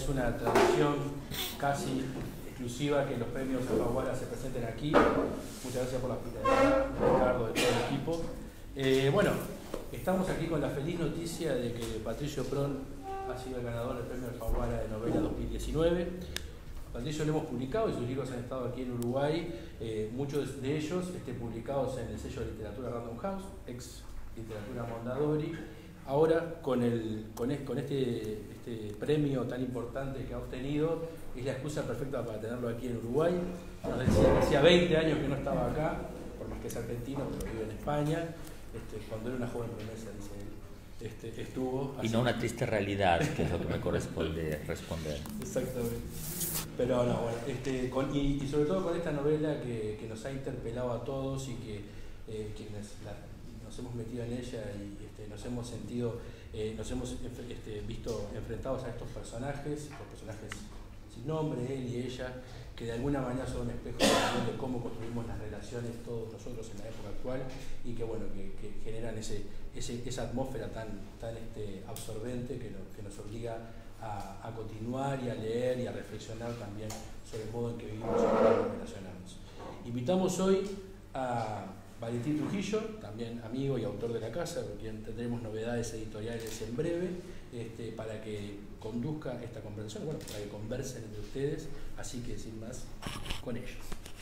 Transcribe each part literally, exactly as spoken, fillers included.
una tradición casi exclusiva que los premios Alfaguara se presenten aquí. Muchas gracias por la hospitalidad, Ricardo, de todo el equipo. Eh, bueno, estamos aquí con la feliz noticia de que Patricio Prón ha sido el ganador del premio Alfaguara de novela dos mil diecinueve. A Patricio lo hemos publicado y sus libros han estado aquí en Uruguay, eh, muchos de ellos estén publicados en el sello de literatura Random House, ex literatura Mondadori. Ahora, con, el, con, es, con este, este premio tan importante que ha obtenido, es la excusa perfecta para tenerlo aquí en Uruguay. Nos decía que hacía veinte años que no estaba acá, por más que es argentino, pero vive en España. Este, cuando era una joven promesa, dice él, este, estuvo... Y no una triste realidad, que es lo que me corresponde responder. Exactamente. Pero no, bueno, este, con, y, y sobre todo con esta novela que, que nos ha interpelado a todos y que eh, quienes la, nos hemos metido en ella y este, nos hemos sentido, eh, nos hemos este, visto enfrentados a estos personajes, los personajes sin nombre, él y ella, que de alguna manera son un espejo de cómo construimos las relaciones todos nosotros en la época actual y que bueno, que, que generan ese, ese, esa atmósfera tan, tan este, absorbente que, no, que nos obliga a, a continuar y a leer y a reflexionar también sobre el modo en que vivimos y cómo nos relacionamos. Invitamos hoy a Valentín Trujillo, también amigo y autor de la casa, con quien tendremos novedades editoriales en breve, este, para que conduzca esta conversación, bueno, para que conversen entre ustedes, así que sin más, con ellos.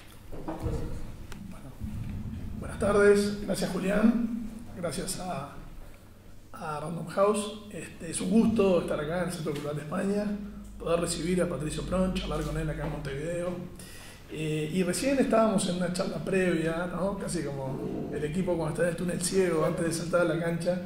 Bueno, buenas tardes, gracias Julián, gracias a, a Random House. Este, es un gusto estar acá en el Centro Cultural de España, poder recibir a Patricio Prón, charlar con él acá en Montevideo. Eh, y recién estábamos en una charla previa, ¿no? Casi como el equipo cuando está en el túnel ciego antes de saltar a la cancha.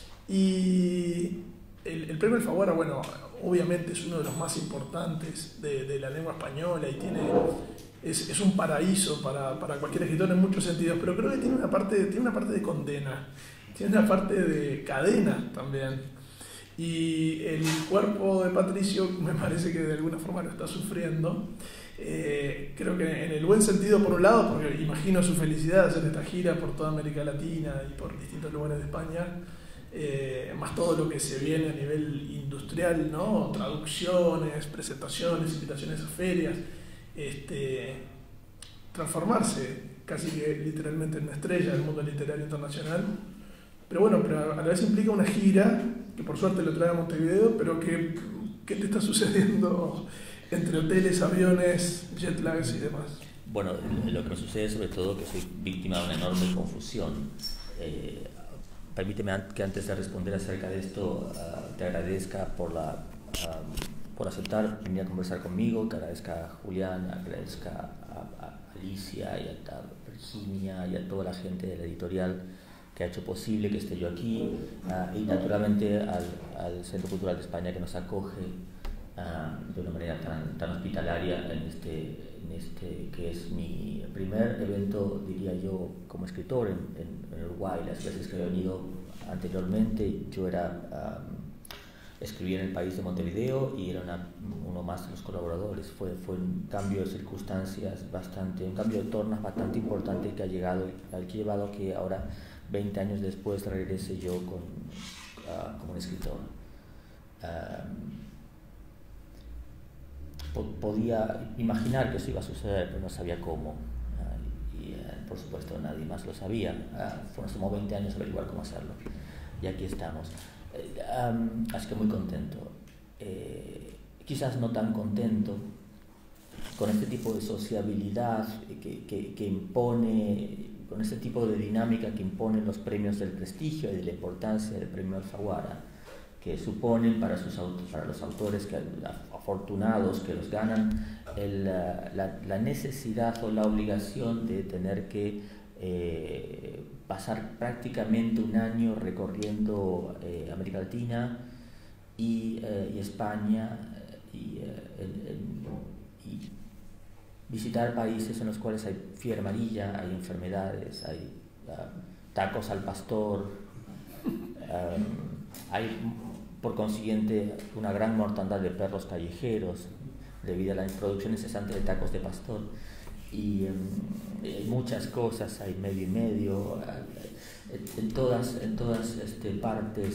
Y el, el premio Alfaguara, bueno, obviamente es uno de los más importantes de, de la lengua española y tiene, es, es un paraíso para, para cualquier escritor en muchos sentidos, pero creo que tiene una parte, tiene una parte de condena, tiene una parte de cadena también. Y el cuerpo de Patricio me parece que de alguna forma lo está sufriendo. Eh, creo que en el buen sentido por un lado, porque imagino su felicidad de hacer esta gira por toda América Latina y por distintos lugares de España, eh, más todo lo que se viene a nivel industrial, ¿no? Traducciones, presentaciones, invitaciones a ferias, este, transformarse casi que literalmente en una estrella del mundo literario internacional. Pero bueno, pero a la vez implica una gira que por suerte lo trae a Montevideo, pero que ¿qué te está sucediendo entre hoteles, aviones, jet lags y demás? Bueno, lo que me sucede sobre todo que soy víctima de una enorme confusión. Eh, permíteme que antes de responder acerca de esto uh, te agradezca por, la, uh, por aceptar venir a conversar conmigo, que agradezca a Julián, agradezca a, a Alicia y a, a Virginia y a toda la gente de la editorial que ha hecho posible que esté yo aquí, uh, y naturalmente al, al Centro Cultural de España que nos acoge uh, de una manera tan, tan hospitalaria en este, en este que es mi primer evento, diría yo, como escritor en, en, en Uruguay. Las veces que he venido anteriormente yo era um, escribía en El País de Montevideo y era una, uno más de los colaboradores. Fue, fue un cambio de circunstancias bastante, un cambio de tornas bastante importante que ha llegado, al que ha llevado a que ahora veinte años después regrese yo con, uh, como un escritor. Um, po podía imaginar que eso iba a suceder, pero no sabía cómo. Uh, y uh, por supuesto nadie más lo sabía. Uh, nos tomó veinte años averiguar cómo hacerlo. Y aquí estamos. Uh, um, así que muy contento. Eh, quizás no tan contento con este tipo de sociabilidad que, que, que impone, con este tipo de dinámica que imponen los premios del prestigio y de la importancia del premio Alfaguara, que suponen para, sus, para los autores que, afortunados que los ganan el, la, la necesidad o la obligación de tener que eh, pasar prácticamente un año recorriendo eh, América Latina y, eh, y España y, eh, el, el, y visitar países en los cuales hay fiebre amarilla, hay enfermedades, hay uh, tacos al pastor, um, hay por consiguiente una gran mortandad de perros callejeros debido a la introducción incesante de tacos de pastor y um, hay muchas cosas, hay medio y medio, uh, en todas, en todas este, partes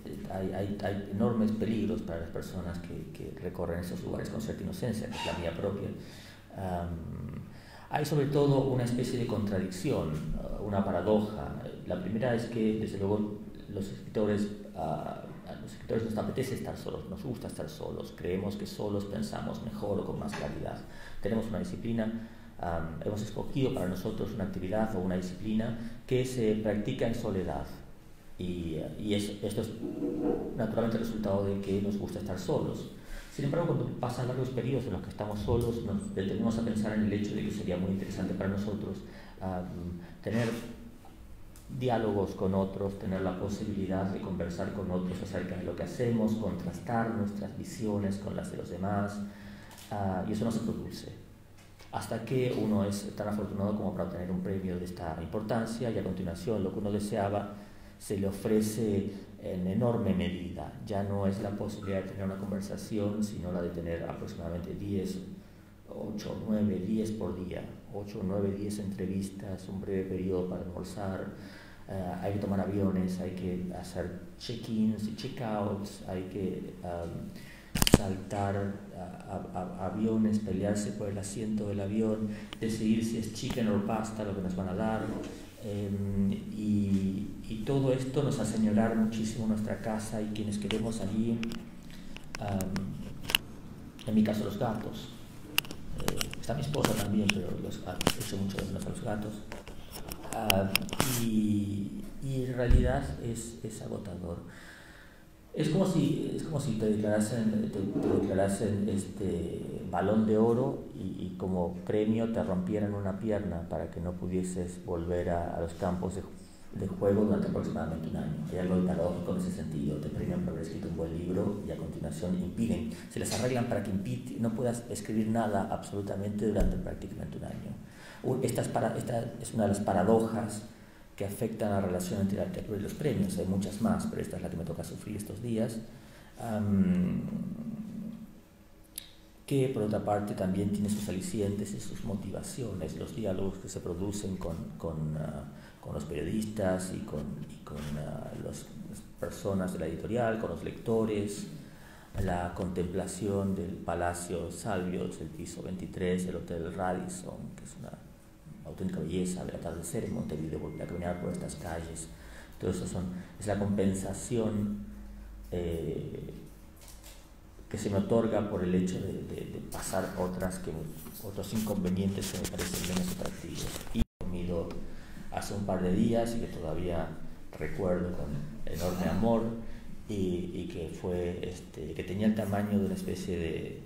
hay, hay, hay enormes peligros para las personas que, que recorren esos lugares con cierta inocencia, que es la mía propia. Um, hay sobre todo una especie de contradicción, una paradoja. La primera es que, desde luego, los escritores, uh, a los escritores nos apetece estar solos, nos gusta estar solos, creemos que solos pensamos mejor o con más claridad. Tenemos una disciplina, um, hemos escogido para nosotros una actividad o una disciplina que se practica en soledad. Y, y es, esto es naturalmente el resultado de que nos gusta estar solos. Sin embargo, cuando pasan largos periodos en los que estamos solos, nos detenemos a pensar en el hecho de que sería muy interesante para nosotros um, tener diálogos con otros, tener la posibilidad de conversar con otros acerca de lo que hacemos, contrastar nuestras visiones con las de los demás, uh, y eso no se produce hasta que uno es tan afortunado como para obtener un premio de esta importancia, y a continuación lo que uno deseaba se le ofrece en enorme medida. Ya no es la posibilidad de tener una conversación, sino la de tener aproximadamente diez, ocho, nueve, diez por día, ocho, nueve, diez entrevistas, un breve periodo para almorzar, uh, hay que tomar aviones, hay que hacer check-ins y check-outs, hay que um, saltar a, a, a aviones, pelearse por el asiento del avión, decidir si es chicken o pasta lo que nos van a dar. Eh, y, y todo esto nos hace añorar muchísimo nuestra casa y quienes queremos allí, um, en mi caso los gatos, eh, está mi esposa también, pero los gatos, echo mucho de menos a los gatos, uh, y, y en realidad es, es agotador. Es como si, es como si te declarasen, te, te declarasen este balón de oro y, y como premio te rompieran una pierna para que no pudieses volver a, a los campos de, de juego durante aproximadamente un año. Hay algo paradójico en ese sentido. Te premian por haber escrito un buen libro y a continuación impiden, se les arreglan para que impide, no puedas escribir nada absolutamente durante prácticamente un año. Esta es, para, esta es una de las paradojas que afectan a la relación entre la literatura y los premios. Hay muchas más, pero esta es la que me toca sufrir estos días, um, que por otra parte también tiene sus alicientes y sus motivaciones, los diálogos que se producen con, con, uh, con los periodistas y con, y con uh, los, las personas de la editorial, con los lectores, la contemplación del Palacio Salvios, el piso veintitrés del Hotel Radisson, que es una auténtica belleza del atardecer en Montevideo, volver a caminar por estas calles. Todo eso son, es la compensación eh, que se me otorga por el hecho de, de, de pasar otras que, otros inconvenientes que me parecen menos atractivos. Y he comido hace un par de días y que todavía recuerdo con enorme amor, y, y que fue este, que tenía el tamaño de una especie de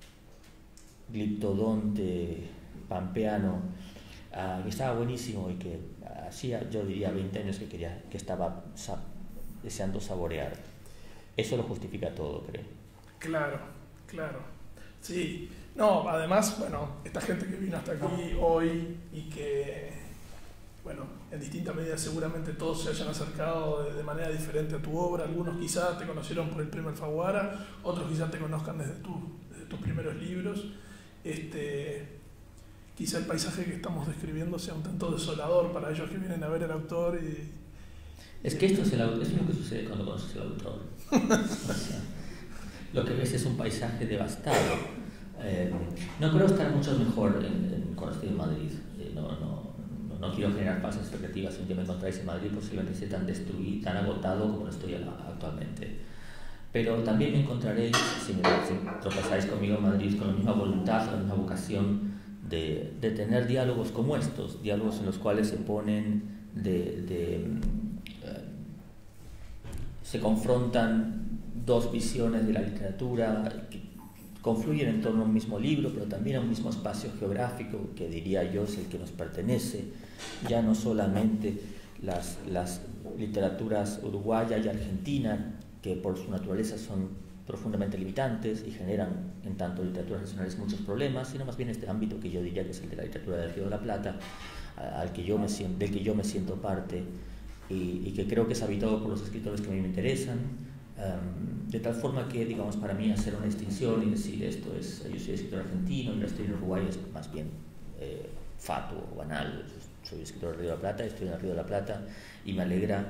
gliptodonte pampeano, Uh, que estaba buenísimo y que hacía, yo diría, veinte años que quería, que estaba sa deseando saborear. Eso lo justifica todo, creo. Claro, claro. Sí. No, además, bueno, esta gente que vino hasta aquí hoy y que, bueno, en distintas medidas seguramente todos se hayan acercado de, de manera diferente a tu obra. Algunos quizás te conocieron por el premio Alfaguara, otros quizás te conozcan desde, tu, desde tus primeros libros. Este... Quizá el paisaje que estamos describiendo sea un tanto desolador para ellos que vienen a ver el autor. Y, es que esto es, el, es lo que sucede cuando conoces al autor. O sea, lo que ves es un paisaje devastado. Eh, no creo estar mucho mejor en, en, cuando estoy en Madrid. Eh, no, no, no, no quiero generar falsas expectativas. Si un día me encontráis en Madrid, posiblemente esté tan destruido, tan agotado como lo estoy actualmente. Pero también me encontraréis, si, me, si tropezáis conmigo en Madrid, con la misma voluntad, con la misma vocación De, de tener diálogos como estos, diálogos en los cuales se ponen, de, de, uh, se confrontan dos visiones de la literatura que confluyen en torno a un mismo libro, pero también a un mismo espacio geográfico que diría yo es el que nos pertenece, ya no solamente las, las literaturas uruguaya y argentina, que por su naturaleza son profundamente limitantes y generan en tanto literaturas nacionales muchos problemas, sino más bien este ámbito que yo diría que es el de la literatura del Río de la Plata, al que yo me siento, del que yo me siento parte y, y que creo que es habitado por los escritores que a mí me interesan, um, de tal forma que, digamos, para mí hacer una distinción y decir esto es, yo soy escritor argentino y no estoy en Uruguay es más bien eh, fatuo, banal. Soy escritor del Río de la Plata, estoy en el Río de la Plata y me alegra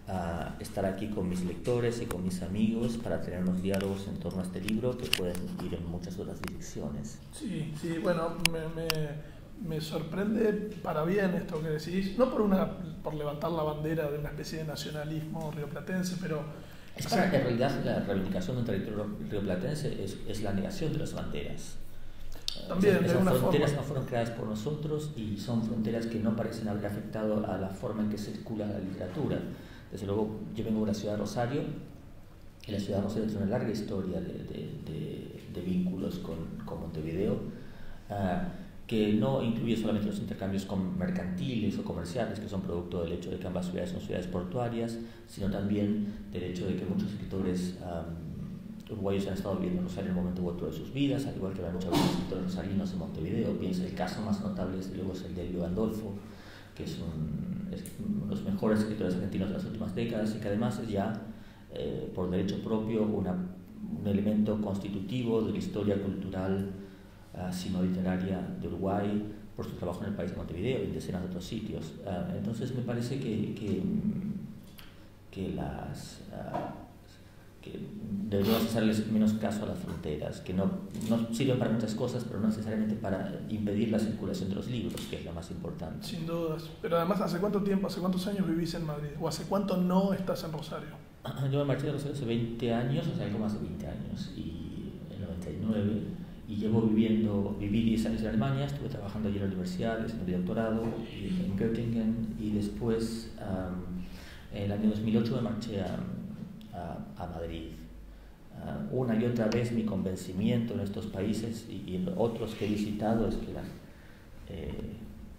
uh, estar aquí con mis lectores y con mis amigos para tener unos diálogos en torno a este libro que pueden ir en muchas otras direcciones. Sí, sí, bueno, me, me, me sorprende para bien esto que decís, no por, una, por levantar la bandera de una especie de nacionalismo rioplatense, pero... Es para, en realidad la reivindicación de un territorio rioplatense es, es la negación de las banderas. También, o sea, esas de una fronteras forma. no fueron creadas por nosotros y son fronteras que no parecen haber afectado a la forma en que circula la literatura. Desde luego, yo vengo de la ciudad de Rosario, y la ciudad de Rosario tiene una larga historia de, de, de, de vínculos con, con Montevideo, uh, que no incluye solamente los intercambios con mercantiles o comerciales, que son producto del hecho de que ambas ciudades son ciudades portuarias, sino también del hecho de que muchos escritores um, uruguayos han estado viviendo en Rosario en un momento u otro de sus vidas, al igual que hay muchos escritores rosarinos en Montevideo. Piensa, el caso más notable desde luego es el de Elio Gandolfo, que es, un, es uno de los mejores escritores argentinos de las últimas décadas y que además es ya, eh, por derecho propio, una, un elemento constitutivo de la historia cultural Uh, sino literaria de Uruguay, por su trabajo en el país de Montevideo y en decenas de otros sitios. Uh, entonces me parece que, que, que, las, uh, que deberíamos hacerles menos caso a las fronteras, que no, no sirven para muchas cosas, pero no necesariamente para impedir la circulación de los libros, que es la más importante. Sin dudas. Pero además, ¿hace cuánto tiempo, hace cuántos años vivís en Madrid? ¿O hace cuánto no estás en Rosario? Yo me marché de Rosario hace veinte años, o sea, algo más de veinte años, y en noventa y nueve... y llevo viviendo, viví diez años en Alemania, estuve trabajando allí en la universidad, haciendo mi doctorado en Göttingen, y después, um, en el año dos mil ocho, me marché a, a, a Madrid. Uh, una y otra vez mi convencimiento en estos países y, y en otros que he visitado es que las, eh,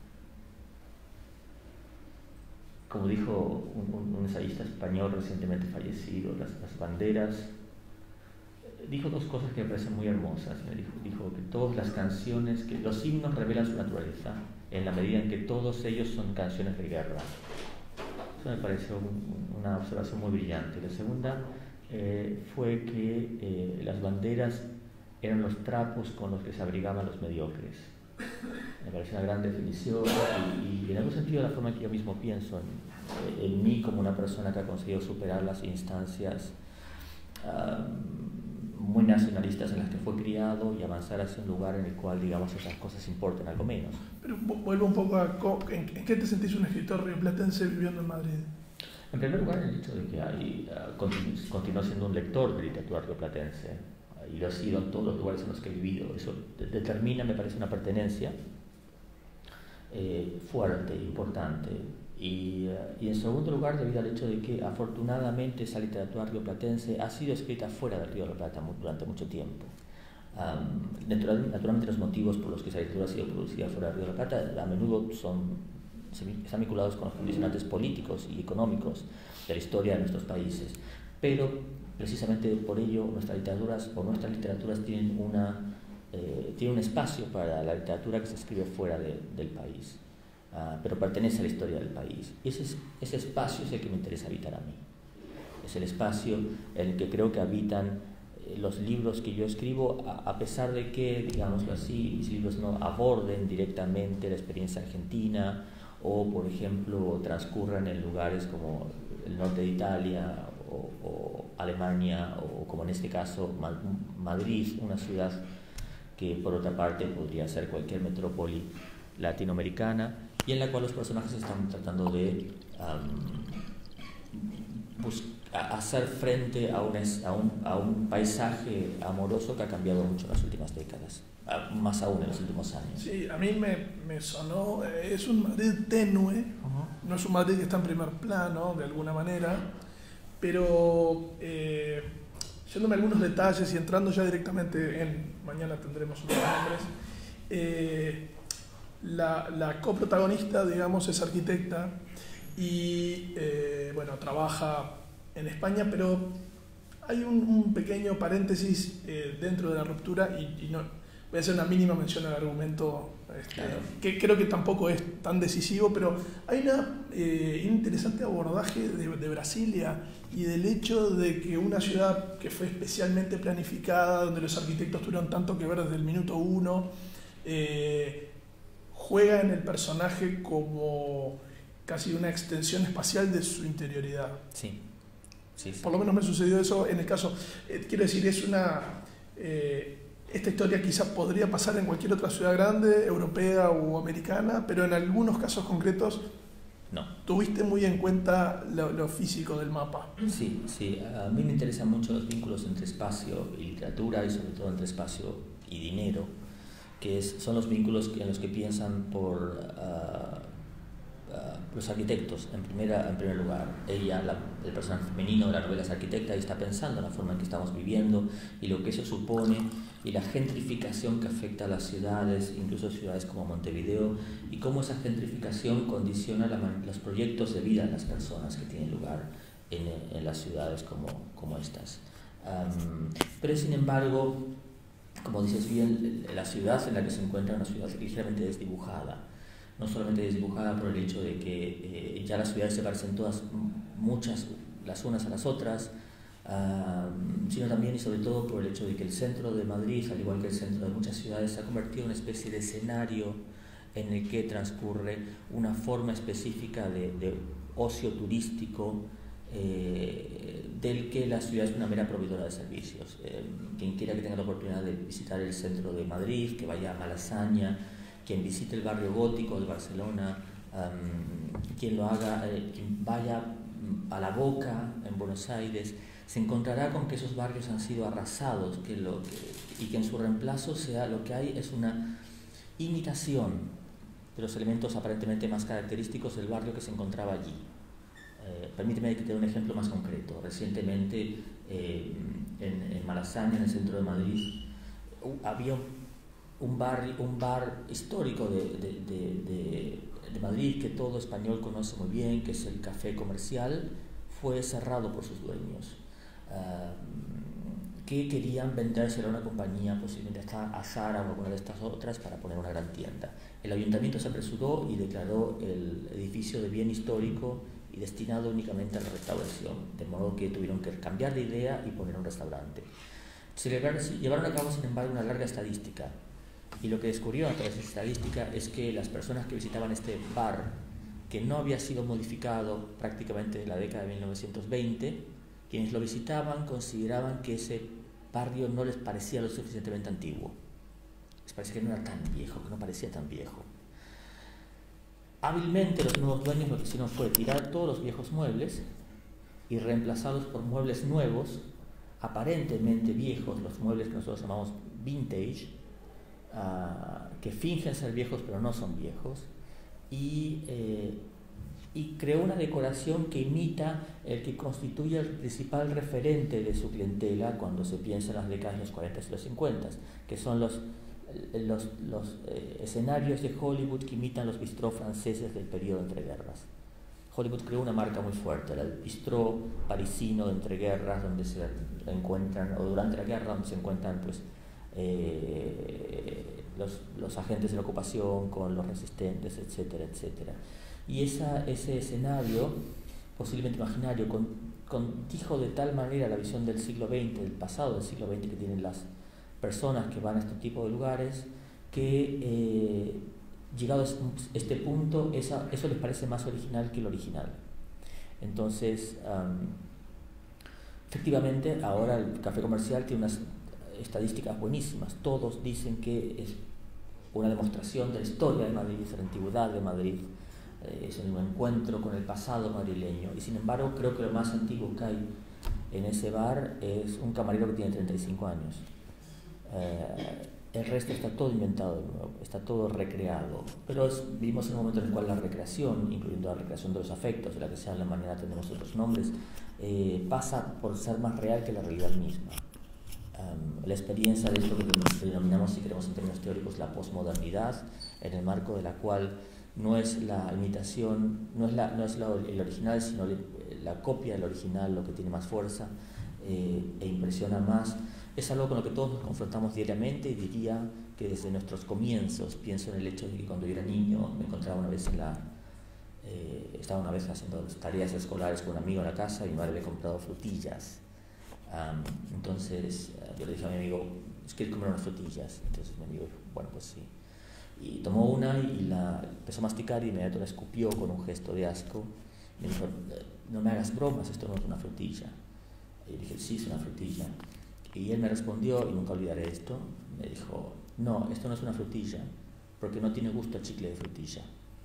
como dijo un, un, un ensayista español recientemente fallecido, las, las banderas, dijo dos cosas que me parecen muy hermosas. Me dijo, dijo que todas las canciones, que los himnos revelan su naturaleza en la medida en que todos ellos son canciones de guerra. Eso me pareció un, una observación muy brillante. La segunda eh, fue que eh, las banderas eran los trapos con los que se abrigaban los mediocres. Me parece una gran definición y, y en algún sentido la forma que yo mismo pienso en, en mí como una persona que ha conseguido superar las instancias um, muy nacionalistas en las que fue criado y avanzar hacia un lugar en el cual, digamos, esas cosas importen algo menos. Pero vuelvo un poco a... ¿En, en qué te sentís un escritor rioplatense viviendo en Madrid? En primer lugar, el hecho de que hay, uh, continu, continúo siendo un lector de literatura rioplatense, uh, y lo he sido en todos los lugares en los que he vivido. Eso de, determina, me parece, una pertenencia eh, fuerte, importante. Y, uh, y en segundo lugar, debido al hecho de que afortunadamente esa literatura rioplatense ha sido escrita fuera del Río de la Plata durante mucho tiempo. Um, natural, naturalmente los motivos por los que esa literatura ha sido producida fuera del Río de la Plata a menudo son, se, están vinculados con los condicionantes políticos y económicos de la historia de nuestros países, pero precisamente por ello nuestras literaturas o nuestras literaturas tienen, una, eh, tienen un espacio para la literatura que se escribe fuera de, del país. Uh, pero pertenece a la historia del país. Y ese, ese espacio es el que me interesa habitar a mí. Es el espacio en el que creo que habitan eh, los libros que yo escribo, a, a pesar de que, digámoslo así, mis libros no aborden directamente la experiencia argentina o, por ejemplo, transcurran en lugares como el norte de Italia o, o Alemania o, como en este caso, Ma- Madrid, una ciudad que, por otra parte, podría ser cualquier metrópoli latinoamericana, y en la cual los personajes están tratando de um, hacer frente a un, a, un, a un paisaje amoroso que ha cambiado mucho en las últimas décadas, más aún en los últimos años. Sí, a mí me, me sonó, es un Madrid tenue, uh-huh. No es un Madrid que está en primer plano, de alguna manera, pero eh, yéndome a algunos detalles y entrando ya directamente en, mañana tendremos unos nombres, eh, La, la coprotagonista, digamos, es arquitecta y, eh, bueno, trabaja en España, pero hay un, un pequeño paréntesis eh, dentro de la ruptura y, y no, voy a hacer una mínima mención al argumento, este, claro. que creo que tampoco es tan decisivo, pero hay una, eh, un interesante abordaje de, de Brasilia y del hecho de que una ciudad que fue especialmente planificada, donde los arquitectos tuvieron tanto que ver desde el minuto uno, eh, juega en el personaje como casi una extensión espacial de su interioridad. Sí. Sí, sí. Por lo menos me sucedió eso en el caso, eh, quiero decir, es una, eh, esta historia quizás podría pasar en cualquier otra ciudad grande, europea o americana, pero en algunos casos concretos no. Tuviste muy en cuenta lo, lo físico del mapa. Sí, sí, a mí me interesan mucho los vínculos entre espacio y literatura y sobre todo entre espacio y dinero, que es, son los vínculos que, en los que piensan por uh, uh, los arquitectos en, primera, en primer lugar. Ella, la, el personaje femenino de la novela es arquitecta y está pensando en la forma en que estamos viviendo y lo que eso supone y la gentrificación que afecta a las ciudades, incluso ciudades como Montevideo, y cómo esa gentrificación condiciona la, los proyectos de vida de las personas que tienen lugar en, en las ciudades como, como estas. Um, pero sin embargo, como dices bien, la ciudad en la que se encuentra es una ciudad ligeramente desdibujada. No solamente desdibujada por el hecho de que eh, ya las ciudades se parecen todas, muchas, las unas a las otras, uh, sino también y sobre todo por el hecho de que el centro de Madrid, al igual que el centro de muchas ciudades, se ha convertido en una especie de escenario en el que transcurre una forma específica de, de ocio turístico, Eh, del que la ciudad es una mera proveedora de servicios. Eh, quien quiera que tenga la oportunidad de visitar el centro de Madrid, que vaya a Malasaña, quien visite el barrio gótico de Barcelona, um, quien lo haga, eh, quien vaya a La Boca en Buenos Aires, se encontrará con que esos barrios han sido arrasados, que lo, que, y que en su reemplazo sea, lo que hay es una imitación de los elementos aparentemente más característicos del barrio que se encontraba allí. Eh, permíteme que te dé un ejemplo más concreto. Recientemente eh, en, en Malasaña, en el centro de Madrid, uh, había un bar, un bar histórico de, de, de, de, de Madrid que todo español conoce muy bien, que es el Café Comercial. Fue cerrado por sus dueños, uh, que querían vendérselo a una compañía, posiblemente a Zara o alguna de estas otras, para poner una gran tienda. El ayuntamiento se apresuró y declaró el edificio de bien histórico y destinado únicamente a la restauración, de modo que tuvieron que cambiar de idea y poner un restaurante. Se llevaron a cabo, sin embargo, una larga estadística, y lo que descubrieron a través de esa estadística es que las personas que visitaban este bar, que no había sido modificado prácticamente en la década de mil novecientos veinte, quienes lo visitaban consideraban que ese barrio no les parecía lo suficientemente antiguo. Les parecía que no era tan viejo, que no parecía tan viejo. Hábilmente los nuevos dueños lo que hicieron fue tirar todos los viejos muebles y reemplazarlos por muebles nuevos, aparentemente viejos, los muebles que nosotros llamamos vintage, uh, que fingen ser viejos pero no son viejos, y, eh, y creó una decoración que imita el que constituye el principal referente de su clientela cuando se piensa en las décadas de los cuarenta y los cincuenta, que son los los, los eh, escenarios de Hollywood que imitan los bistró franceses del periodo entre guerras. Hollywood creó una marca muy fuerte, era el bistró parisino de entreguerras, donde se encuentran, o durante la guerra, donde se encuentran pues, eh, los, los agentes de la ocupación con los resistentes, etcétera, etcétera. Y esa, ese escenario, posiblemente imaginario, con, contijo de tal manera la visión del siglo veinte, del pasado del siglo veinte que tienen las personas que van a este tipo de lugares, que eh, llegado a este punto esa, eso les parece más original que el original. Entonces um, efectivamente ahora el Café Comercial tiene unas estadísticas buenísimas. Todos dicen que es una demostración de la historia de Madrid, de la antigüedad de Madrid, eh, es un encuentro con el pasado madrileño, y sin embargo creo que lo más antiguo que hay en ese bar es un camarero que tiene treinta y cinco años. Eh, el resto está todo inventado de nuevo, está todo recreado, pero es, vivimos en un momento en el cual la recreación, incluyendo la recreación de los afectos, de la que se habla mañana tenemos otros nombres, eh, pasa por ser más real que la realidad misma. Um, la experiencia de esto que denominamos, si queremos en términos teóricos, la posmodernidad, en el marco de la cual no es la imitación, no es, la, no es la, el original, sino la copia del original lo que tiene más fuerza eh, e impresiona más. Es algo con lo que todos nos confrontamos diariamente, y diría que desde nuestros comienzos. Pienso en el hecho de que cuando yo era niño me encontraba una vez en la... Eh, estaba una vez haciendo tareas escolares con un amigo en la casa y mi madre le había comprado frutillas. Um, entonces yo le dije a mi amigo, ¿quieres comer unas frutillas? Entonces mi amigo dijo, bueno, pues sí. Y tomó una y la empezó a masticar y inmediatamente la escupió con un gesto de asco. Me dijo, no me hagas bromas, esto no es una frutilla. Y yo dije, sí, es una frutilla. Y él me respondió, y nunca olvidaré esto, me dijo, no, esto no es una frutilla, porque no tiene gusto a chicle de frutilla.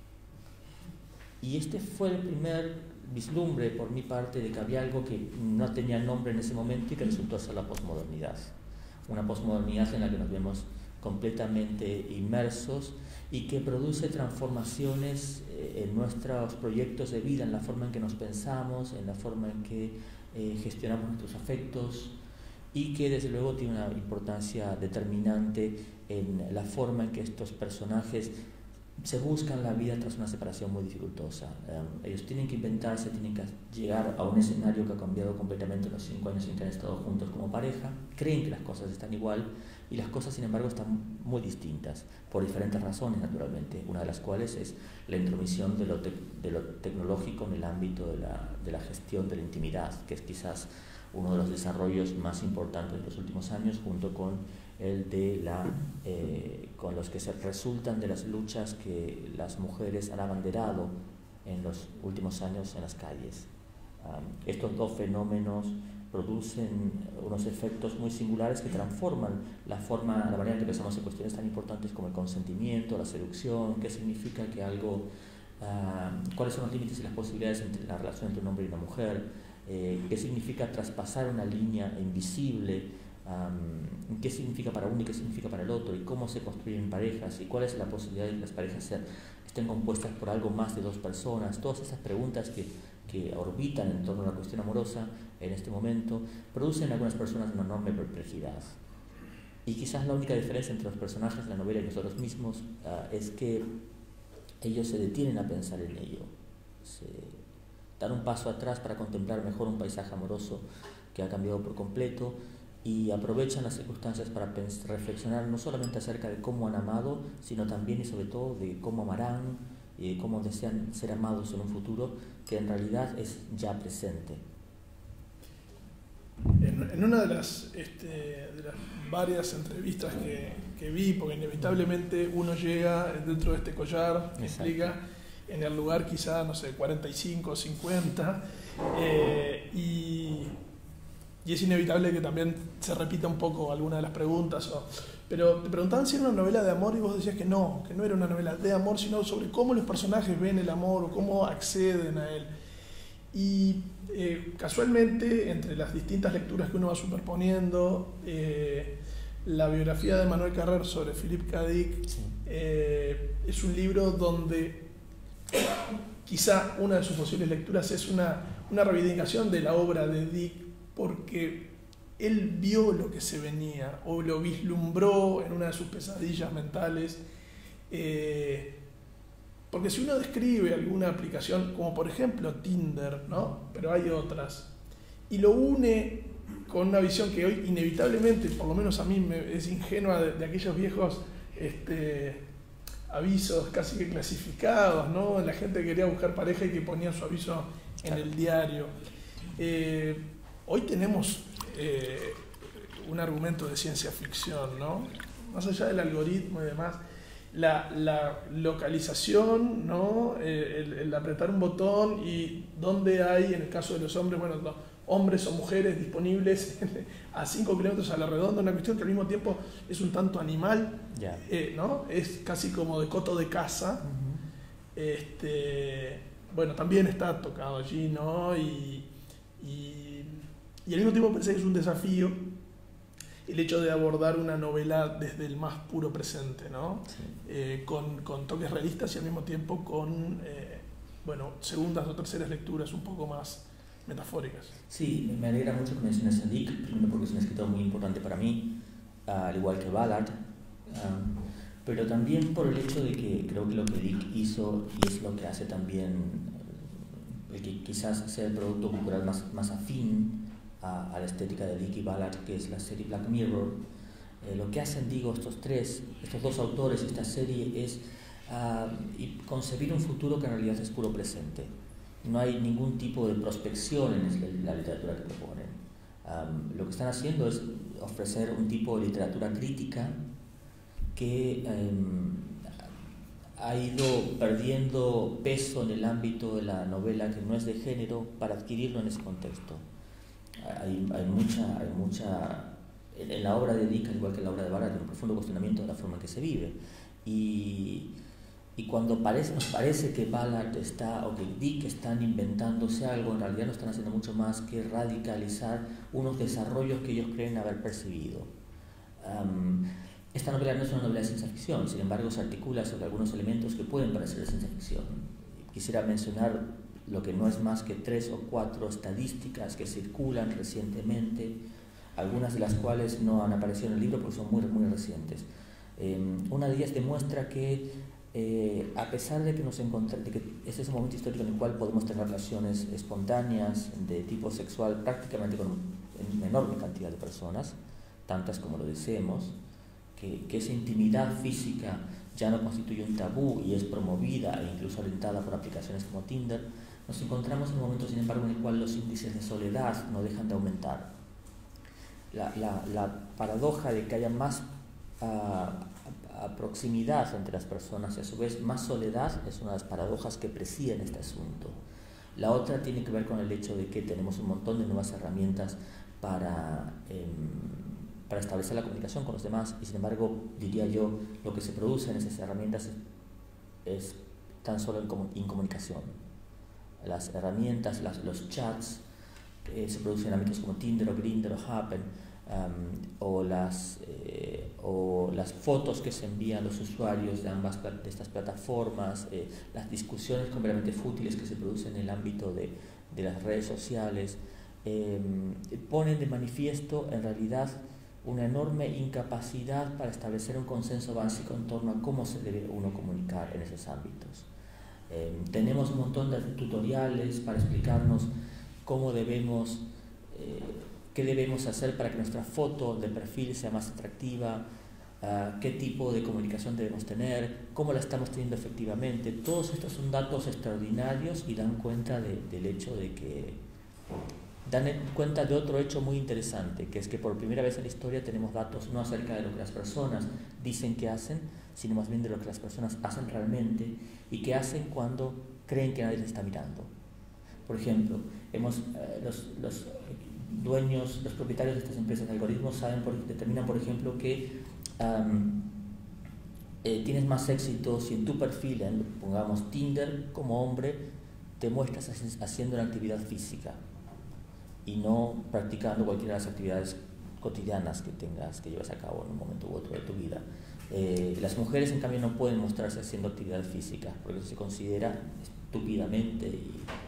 Y este fue el primer vislumbre por mi parte de que había algo que no tenía nombre en ese momento y que resultó ser la posmodernidad. Una posmodernidad en la que nos vemos completamente inmersos y que produce transformaciones en nuestros proyectos de vida, en la forma en que nos pensamos, en la forma en que eh, gestionamos nuestros afectos, y que desde luego tiene una importancia determinante en la forma en que estos personajes se buscan la vida tras una separación muy dificultosa. Um, ellos tienen que inventarse, tienen que llegar a un escenario que ha cambiado completamente en los cinco años en que han estado juntos como pareja, creen que las cosas están igual y las cosas sin embargo están muy distintas, por diferentes razones naturalmente, una de las cuales es la intromisión de lo, te de lo tecnológico en el ámbito de la, de la gestión de la intimidad, que es quizás uno de los desarrollos más importantes de los últimos años, junto con el de la, eh, con los que se resultan de las luchas que las mujeres han abanderado en los últimos años en las calles. Um, estos dos fenómenos producen unos efectos muy singulares que transforman la forma, la manera en que pensamos en cuestiones tan importantes como el consentimiento, la seducción, qué significa que algo, uh, cuáles son los límites y las posibilidades entre la relación entre un hombre y una mujer, eh, qué significa traspasar una línea invisible, Um, qué significa para uno y qué significa para el otro, y cómo se construyen parejas, y cuál es la posibilidad de que las parejas sean, estén compuestas por algo más de dos personas. Todas esas preguntas que, que orbitan en torno a la cuestión amorosa en este momento producen en algunas personas una enorme perplejidad. Y quizás la única diferencia entre los personajes de la novela y nosotros mismos uh, es que ellos se detienen a pensar en ello, se dan un paso atrás para contemplar mejor un paisaje amoroso que ha cambiado por completo, y aprovechan las circunstancias para reflexionar no solamente acerca de cómo han amado, sino también y sobre todo de cómo amarán y de cómo desean ser amados en un futuro que en realidad es ya presente. En, en una de las, este, de las varias entrevistas que, que vi, porque inevitablemente uno llega dentro de este collar, me explica, en el lugar quizá, no sé, cuarenta y cinco o cincuenta, eh, y... Y es inevitable que también se repita un poco alguna de las preguntas. O, pero te preguntaban si era una novela de amor y vos decías que no, que no era una novela de amor, sino sobre cómo los personajes ven el amor o cómo acceden a él. Y eh, casualmente, entre las distintas lecturas que uno va superponiendo, eh, la biografía de Manuel Carrer sobre Philippe K. Dick eh, es un libro donde quizá una de sus posibles lecturas es una, una reivindicación de la obra de Dick, porque él vio lo que se venía o lo vislumbró en una de sus pesadillas mentales. Eh, porque si uno describe alguna aplicación, como por ejemplo Tinder, ¿no? Pero hay otras, y lo une con una visión que hoy inevitablemente, por lo menos a mí, me, es ingenua de, de aquellos viejos este, avisos casi que clasificados, ¿no? La gente que quería buscar pareja y que ponía su aviso en el diario. Eh, Hoy tenemos eh, un argumento de ciencia ficción, ¿no? Más allá del algoritmo y demás, la, la localización, ¿no? Eh, el, el apretar un botón y dónde hay, en el caso de los hombres, bueno, no, hombres o mujeres disponibles a cinco kilómetros a la redonda, una cuestión que al mismo tiempo es un tanto animal, yeah. eh, ¿no? Es casi como de coto de caza. Uh-huh. este, bueno, también está tocado allí, ¿no? Y, y Y al mismo tiempo pensé que es un desafío el hecho de abordar una novela desde el más puro presente, ¿no? Sí. Eh, con, con toques realistas y al mismo tiempo con, eh, bueno, segundas o terceras lecturas un poco más metafóricas. Sí, me alegra mucho que menciones a Dick, primero porque es un escritor muy importante para mí, uh, al igual que Ballard, um, pero también por el hecho de que creo que lo que Dick hizo, y es lo que hace también, el que quizás sea el producto cultural más, más afín a, a la estética de Dick y Ballard, que es la serie Black Mirror. Eh, lo que hacen, digo, estos tres, estos dos autores y esta serie es uh, y concebir un futuro que en realidad es puro presente. No hay ningún tipo de prospección en la literatura que proponen. Um, lo que están haciendo es ofrecer un tipo de literatura crítica que um, ha ido perdiendo peso en el ámbito de la novela que no es de género para adquirirlo en ese contexto. Hay, hay mucha, hay mucha en, en la obra de Dick, al igual que en la obra de Ballard, hay un profundo cuestionamiento de la forma en que se vive. Y, y cuando parece, nos parece que Ballard está, o que Dick están inventándose algo, en realidad no están haciendo mucho más que radicalizar unos desarrollos que ellos creen haber percibido. Um, esta novela no es una novela de ciencia ficción, sin embargo se articula sobre algunos elementos que pueden parecer de ciencia ficción. Quisiera mencionar lo que no es más que tres o cuatro estadísticas que circulan recientemente, algunas de las cuales no han aparecido en el libro porque son muy, muy recientes. Eh, una de ellas demuestra que eh, a pesar de que nos encontramos, de que este es un momento histórico en el cual podemos tener relaciones espontáneas de tipo sexual prácticamente con una enorme cantidad de personas, tantas como lo deseemos, que, que esa intimidad física ya no constituye un tabú y es promovida e incluso alentada por aplicaciones como Tinder, nos encontramos en un momento, sin embargo, en el cual los índices de soledad no dejan de aumentar. La, la, la paradoja de que haya más a, a proximidad entre las personas y a su vez más soledad es una de las paradojas que presiden este asunto. La otra tiene que ver con el hecho de que tenemos un montón de nuevas herramientas para, eh, para establecer la comunicación con los demás y sin embargo, diría yo, lo que se produce en esas herramientas es, es tan solo en incomunicación. Las herramientas, las, los chats eh, se producen en ámbitos como Tinder o Grindr o Happen, um, o, las, eh, o las fotos que se envían los usuarios de ambas de estas plataformas, eh, las discusiones completamente fútiles que se producen en el ámbito de, de las redes sociales, eh, ponen de manifiesto en realidad una enorme incapacidad para establecer un consenso básico en torno a cómo se debe uno comunicar en esos ámbitos. Eh, tenemos un montón de tutoriales para explicarnos cómo debemos, eh, qué debemos hacer para que nuestra foto de perfil sea más atractiva, uh, qué tipo de comunicación debemos tener, cómo la estamos teniendo efectivamente. Todos estos son datos extraordinarios y dan cuenta de, del hecho de que dan cuenta de otro hecho muy interesante, que es que por primera vez en la historia tenemos datos no acerca de lo que las personas dicen que hacen, sino más bien de lo que las personas hacen realmente y que hacen cuando creen que nadie les está mirando. Por ejemplo, hemos, eh, los, los dueños, los propietarios de estas empresas de algoritmos saben por, determinan, por ejemplo, que um, eh, tienes más éxito si en tu perfil, en, pongamos Tinder, como hombre, te muestras haciendo una actividad física y no practicando cualquiera de las actividades cotidianas que tengas, que llevas a cabo en un momento u otro de tu vida. Eh, las mujeres, en cambio, no pueden mostrarse haciendo actividad física, porque eso se considera estúpidamente y,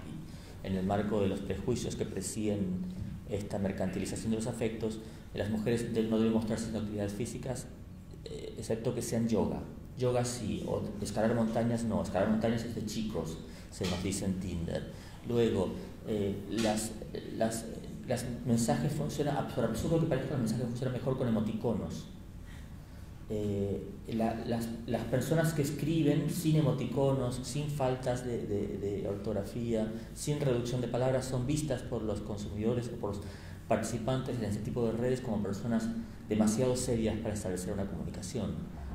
y en el marco de los prejuicios que presiden esta mercantilización de los afectos, las mujeres no deben mostrarse haciendo actividades físicas, eh, excepto que sean yoga. Yoga sí, o escalar montañas no, escalar montañas es de chicos, se nos dice en Tinder. Luego, eh, las, las, las mensajes funcionan, por absurdo que parezca, los mensajes funcionan mejor con emoticonos. Eh, la, las, las personas que escriben sin emoticonos, sin faltas de, de, de ortografía, sin reducción de palabras, son vistas por los consumidores o por los participantes en este tipo de redes como personas demasiado serias para establecer una comunicación.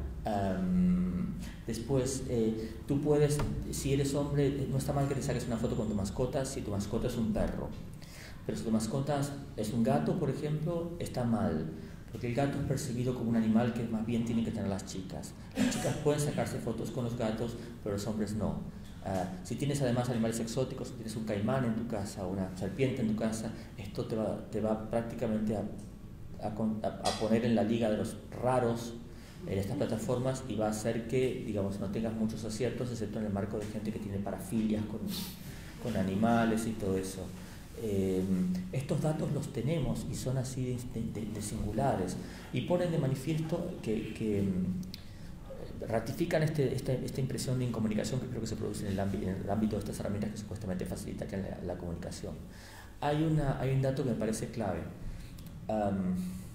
Um, después, eh, tú puedes, si eres hombre, no está mal que te saques una foto con tu mascota si tu mascota es un perro, pero si tu mascota es un gato, por ejemplo, está mal, porque el gato es percibido como un animal que más bien tienen que tener las chicas. Las chicas pueden sacarse fotos con los gatos, pero los hombres no. Uh, si tienes además animales exóticos, si tienes un caimán en tu casa o una serpiente en tu casa, esto te va, te va prácticamente a, a, a poner en la liga de los raros en estas plataformas y va a hacer que, digamos, no tengas muchos aciertos, excepto en el marco de gente que tiene parafilias con, con animales y todo eso. Eh, estos datos los tenemos y son así de, de, de singulares y ponen de manifiesto que, que ratifican este, este, esta impresión de incomunicación que creo que se produce en el, ámbito, en el ámbito de estas herramientas que supuestamente facilitan la, la comunicación. Hay, una, hay un dato que me parece clave. Um,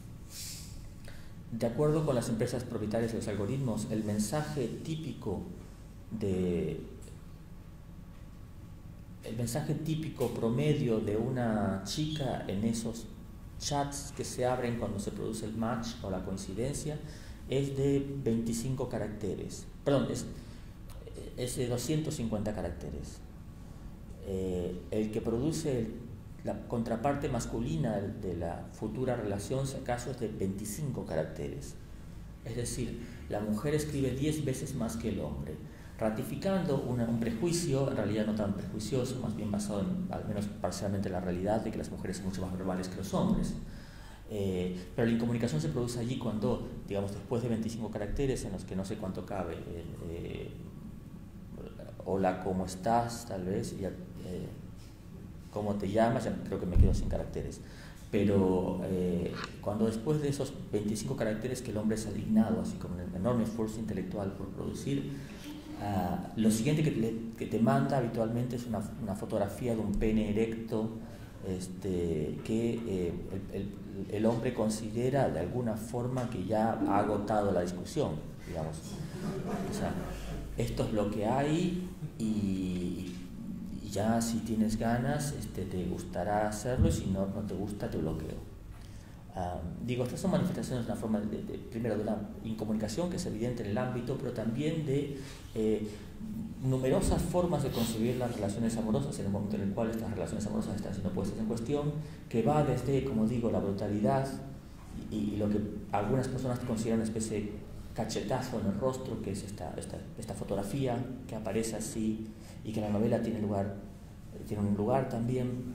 De acuerdo con las empresas propietarias de los algoritmos, el mensaje típico de el mensaje típico promedio de una chica en esos chats que se abren cuando se produce el match o la coincidencia es de veinticinco caracteres. Perdón, es, es de doscientos cincuenta caracteres. Eh, el que produce el, la contraparte masculina de la futura relación, si acaso, es de veinticinco caracteres. Es decir, la mujer escribe diez veces más que el hombre, ratificando una, un prejuicio, en realidad no tan prejuicioso, más bien basado en, al menos parcialmente en la realidad de que las mujeres son mucho más verbales que los hombres. Eh, pero la incomunicación se produce allí cuando, digamos, después de veinticinco caracteres en los que no sé cuánto cabe, eh, eh, hola, ¿cómo estás? Tal vez, ya, eh, ¿cómo te llamas? Ya creo que me quedo sin caracteres. Pero eh, cuando después de esos veinticinco caracteres que el hombre es alignado, así con un enorme esfuerzo intelectual por producir, uh, lo siguiente que te, que te manda habitualmente es una, una fotografía de un pene erecto, este, que eh, el, el, el hombre considera de alguna forma que ya ha agotado la discusión, digamos. O sea, esto es lo que hay y, y ya si tienes ganas este, te gustará hacerlo, y si no, no te gusta, te bloqueo. Um, digo, estas son manifestaciones de una forma, de, de, primero, de una incomunicación que es evidente en el ámbito, pero también de eh, numerosas formas de concebir las relaciones amorosas en el momento en el cual estas relaciones amorosas están siendo puestas en cuestión, que va desde, como digo, la brutalidad y, y lo que algunas personas consideran una especie de cachetazo en el rostro, que es esta, esta, esta fotografía que aparece así y que en la novela tiene lugar, tiene un lugar también,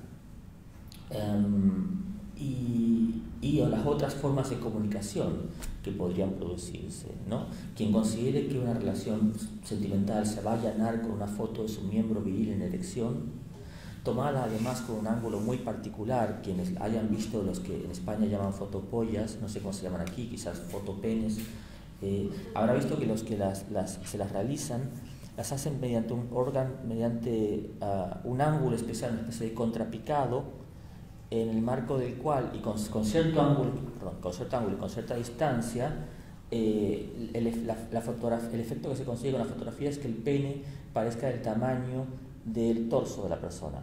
um, y, y o las otras formas de comunicación que podrían producirse, ¿no? Quien considere que una relación sentimental se va a allanar con una foto de su miembro viril en erección, tomada además con un ángulo muy particular, quienes hayan visto los que en España llaman fotopollas, no sé cómo se llaman aquí, quizás fotopenes, eh, habrá visto que los que las, las, se las realizan las hacen mediante un órgano, mediante uh, un ángulo especial, una especie de contrapicado, en el marco del cual, y con, con, cierto, ángulo, perdón, con cierto ángulo y con cierta distancia, eh, el, la, la el efecto que se consigue con la fotografía es que el pene parezca del tamaño del torso de la persona.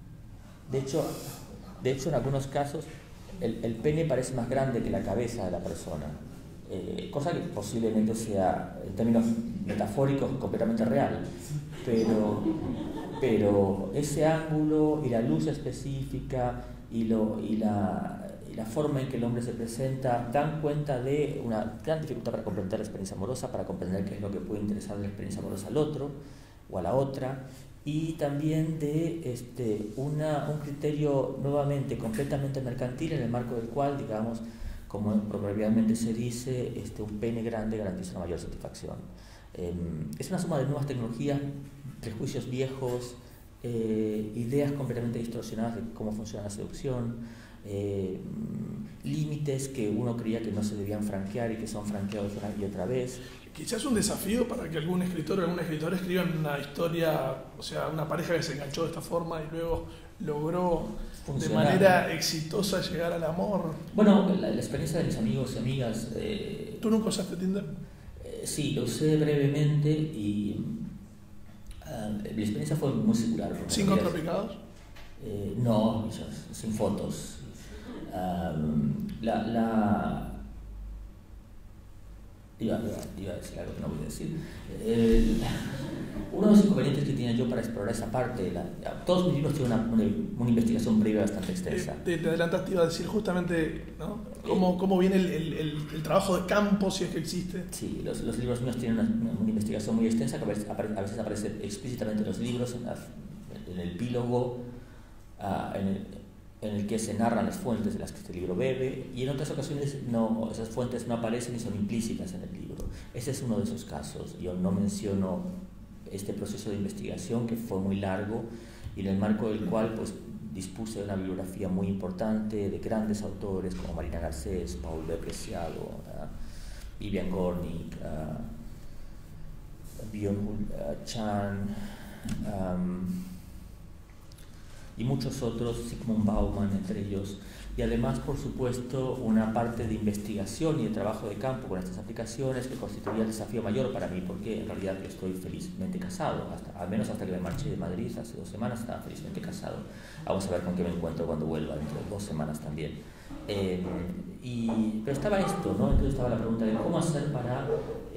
De hecho, de hecho en algunos casos, el, el pene parece más grande que la cabeza de la persona, eh, cosa que posiblemente sea, en términos metafóricos, completamente real, pero, pero ese ángulo y la luz específica y, lo, y, la, y la forma en que el hombre se presenta dan cuenta de una gran dificultad para comprender la experiencia amorosa, para comprender qué es lo que puede interesar de la experiencia amorosa al otro o a la otra, y también de este, una, un criterio nuevamente completamente mercantil, en el marco del cual, digamos, como proverbialmente se dice, este, un pene grande garantiza una mayor satisfacción. Eh, es una suma de nuevas tecnologías, prejuicios viejos, Eh, ideas completamente distorsionadas de cómo funciona la seducción, eh, límites que uno creía que no se debían franquear y que son franqueados una y otra vez. Quizás un desafío para que algún escritor o algún escritor escriban una historia, o sea, una pareja que se enganchó de esta forma y luego logró funcionar de manera exitosa llegar al amor. Bueno, la, la experiencia de mis amigos y amigas... Eh, ¿Tú nunca usaste Tinder? Eh, sí, lo usé brevemente y... Uh, la experiencia fue muy secular. ¿Sin contrapicados? Eh, no, sin fotos. Um, la, la... Iba, iba, iba a decir algo que no voy a decir. El, uno de los inconvenientes que tenía yo para explorar esa parte, la, todos mis libros tienen una, una, una investigación previa bastante extensa. Te, te adelantaste, iba a decir justamente, ¿no? ¿Cómo, cómo viene el, el, el, el trabajo de campo, si es que existe? Sí, los, los libros míos tienen una, una investigación muy extensa, que a veces, a veces aparece explícitamente en los libros, en, la, en el epílogo, uh, en, el, en el que se narran las fuentes de las que este libro bebe, y en otras ocasiones no, esas fuentes no aparecen y son implícitas en el libro. Ese es uno de esos casos. Yo no menciono este proceso de investigación, que fue muy largo y en el marco del cual pues dispuse de una bibliografía muy importante de grandes autores como Marina Garcés, Paul B. Preciado, uh, Vivian Gornick, uh, Byung-Chul uh, Chan, um, y muchos otros, Sigmund Bauman entre ellos, y además, por supuesto, una parte de investigación y de trabajo de campo con estas aplicaciones que constituía el desafío mayor para mí, porque en realidad yo estoy felizmente casado, hasta, al menos hasta que me marché de Madrid hace dos semanas estaba felizmente casado. Vamos a ver con qué me encuentro cuando vuelva, dentro de dos semanas también. Eh, y, pero estaba esto, ¿no? Entonces estaba la pregunta de cómo hacer para, eh,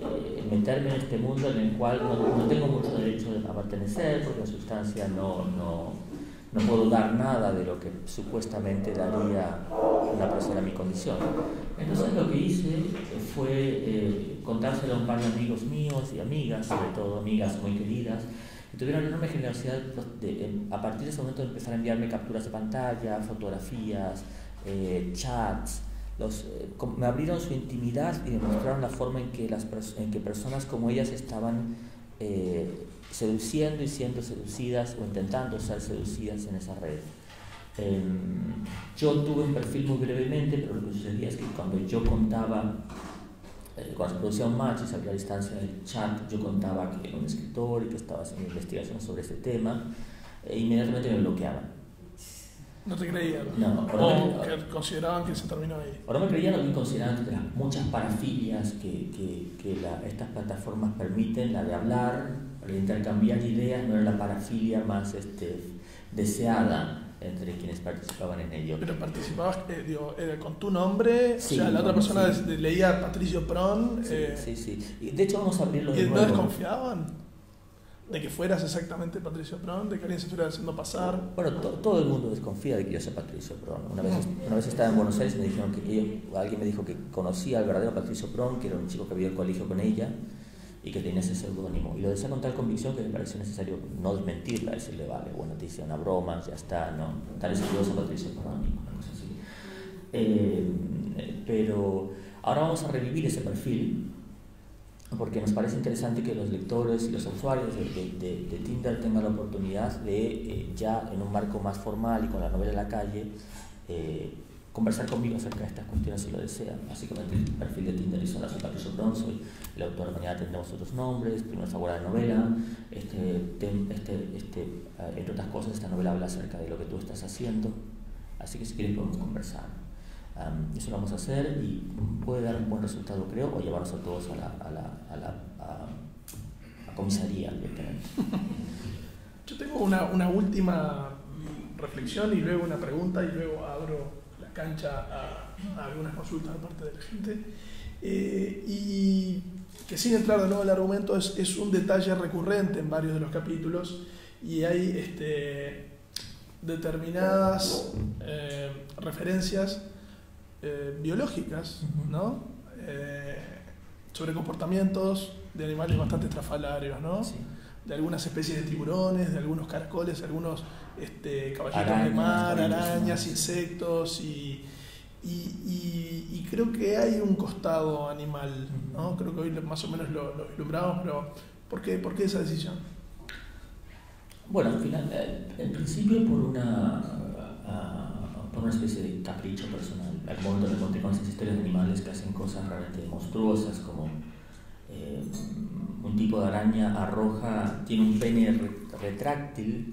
meterme en este mundo en el cual no, no tengo mucho derecho a pertenecer, porque la sustancia no, no, no puedo dar nada de lo que supuestamente daría una persona a mi condición. Entonces lo que hice fue eh, contárselo a un par de amigos míos y amigas, sobre todo amigas muy queridas, que tuvieron la enorme generosidad de, de, a partir de ese momento de empezar a enviarme capturas de pantalla, fotografías, eh, chats. Los, eh, me abrieron su intimidad y me mostraron la forma en que, las en que personas como ellas estaban eh, seduciendo y siendo seducidas o intentando ser seducidas en esa red. Eh, yo tuve un perfil muy brevemente, pero lo que sucedía es que cuando yo contaba, eh, cuando se producía un match y se abría a distancia en el chat, yo contaba que era un escritor y que estaba haciendo investigación sobre este tema, e inmediatamente me bloqueaban. No te creían. No, o que consideraban que se terminó ahí. O no me creían o bien consideraban que las muchas parafilias que, que, que la, estas plataformas permiten, la de hablar, la de intercambiar ideas, no era la parafilia más este, deseada entre quienes participaban en ello. Pero participabas, eh, digo, era con tu nombre, sí, o sea, la otra persona sí. leía Patricio Pron. Sí, eh, sí, sí. Y de hecho vamos a abrirlo de ¿Y nuevo. no desconfiaban de que fueras exactamente Patricio Pron, de que alguien se estuviera haciendo pasar? Bueno, to, todo el mundo desconfía de que yo sea Patricio Pron. Una vez, una vez estaba en Buenos Aires y me dijeron que ellos, alguien me dijo que conocía al verdadero Patricio Pron, que era un chico que había ido al colegio con ella y que tenía ese seudónimo. Y lo decía con tal convicción que me pareció necesario no desmentirla, decirle, vale, bueno, te hice una broma, ya está, no, tal vez yo soy Patricio Pron, una cosa así. Eh, pero ahora vamos a revivir ese perfil, porque nos parece interesante que los lectores y los usuarios de, de, de, de Tinder tengan la oportunidad de, eh, ya en un marco más formal y con la novela en la calle, eh, conversar conmigo acerca de estas cuestiones si lo desean. Básicamente el perfil de Tinder es una soy Patricio Pron, soy el autor, mañana tendremos otros nombres, primero favor de novela, este, este, este, entre otras cosas esta novela habla acerca de lo que tú estás haciendo, así que si quieres podemos conversar. Um, eso lo vamos a hacer y puede dar un buen resultado, creo, o llevarnos a todos a la, a la, a la a, a comisaría directamente. Yo tengo una, una última reflexión y luego una pregunta y luego abro la cancha a, a algunas consultas de parte de la gente. Eh, y que sin entrar de nuevo al argumento, es, es un detalle recurrente en varios de los capítulos y hay este, determinadas eh, referencias Eh, biológicas, ¿no? Eh, sobre comportamientos de animales bastante estrafalarios, ¿no? Sí. De algunas especies de tiburones, de algunos caracoles, de algunos este, caballitos arañas, de mar, arañas, insectos y, y, y, y creo que hay un costado animal, ¿no? Creo que hoy más o menos lo, lo vislumbramos, pero ¿por qué, por qué esa decisión? Bueno, al final, en principio por una, uh, por una especie de capricho personal. Al momento me encontré con esas historias de animales que hacen cosas realmente monstruosas, como eh, un tipo de araña arroja, tiene un pene retráctil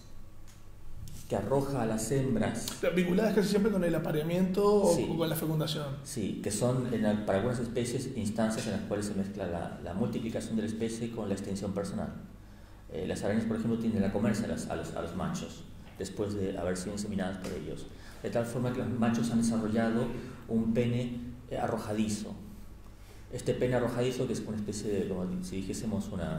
que arroja a las hembras. Vinculadas casi siempre con el apareamiento o sí, con la fecundación. Sí, que son en el, para algunas especies instancias en las cuales se mezcla la, la multiplicación de la especie con la extensión personal. Eh, las arañas, por ejemplo, tienden a comerse a, las, a, los, a los machos después de haber sido inseminadas por ellos. De tal forma que los machos han desarrollado un pene arrojadizo. Este pene arrojadizo, que es una especie de, como si dijésemos una,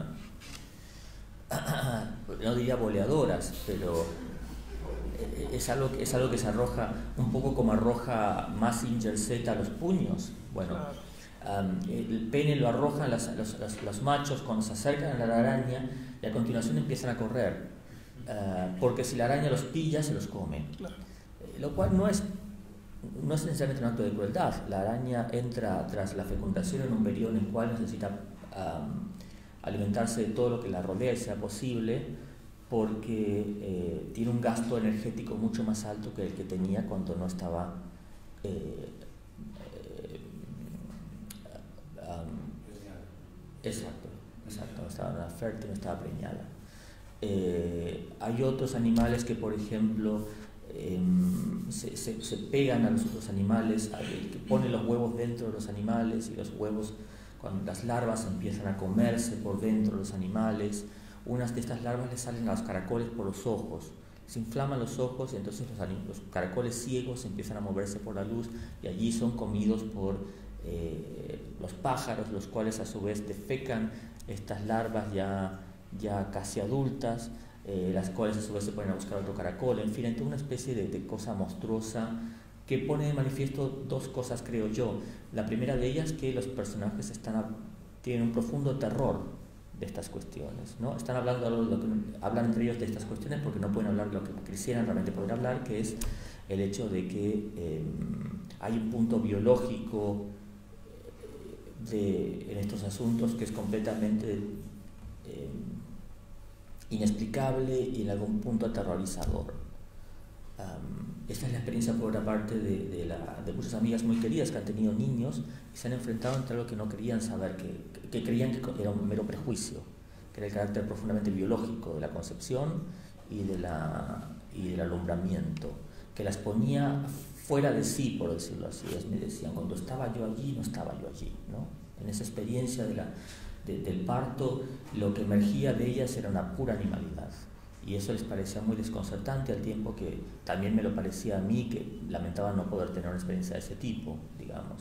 no diría boleadoras, pero es algo, es algo que se arroja un poco como arroja Mazinger Z a los puños. Bueno, um, el pene lo arrojan los, los, los, los machos cuando se acercan a la araña y a continuación empiezan a correr, uh, porque si la araña los pilla se los come. Lo cual no es, no es necesariamente un acto de crueldad. La araña entra tras la fecundación en un periodo en el cual necesita um, alimentarse de todo lo que la rodea y sea posible, porque eh, tiene un gasto energético mucho más alto que el que tenía cuando no estaba eh, eh, um, exacto, exacto, no estaba fértil, no estaba preñada. Eh, hay otros animales que, por ejemplo, Eh, se, se, se pegan a los otros animales, que ponen los huevos dentro de los animales y los huevos, cuando las larvas empiezan a comerse por dentro de los animales, unas de estas larvas le salen a los caracoles por los ojos, se inflaman los ojos y entonces los, los caracoles ciegos empiezan a moverse por la luz y allí son comidos por eh, los pájaros, los cuales a su vez defecan estas larvas ya, ya casi adultas, eh, las cuales a su vez se ponen a buscar otro caracol, en fin, en toda una especie de, de cosa monstruosa que pone de manifiesto dos cosas, creo yo. La primera de ellas, que los personajes están a, tienen un profundo terror de estas cuestiones, ¿no? Están hablando, lo que, hablan entre ellos de estas cuestiones porque no pueden hablar de lo que quisieran realmente poder hablar, que es el hecho de que eh, hay un punto biológico de, en estos asuntos que es completamente eh, inexplicable y en algún punto aterrorizador. Um, esta es la experiencia por otra parte de, de, la, de muchas amigas muy queridas que han tenido niños y se han enfrentado entre algo que no querían saber, que, que, que creían que era un mero prejuicio, que era el carácter profundamente biológico de la concepción y, de la, y del alumbramiento, que las ponía fuera de sí, por decirlo así. Ellas me decían, cuando estaba yo allí, no estaba yo allí, ¿no? En esa experiencia de la, de, del parto, lo que emergía de ellas era una pura animalidad. Y eso les parecía muy desconcertante, al tiempo que también me lo parecía a mí, que lamentaba no poder tener una experiencia de ese tipo, digamos.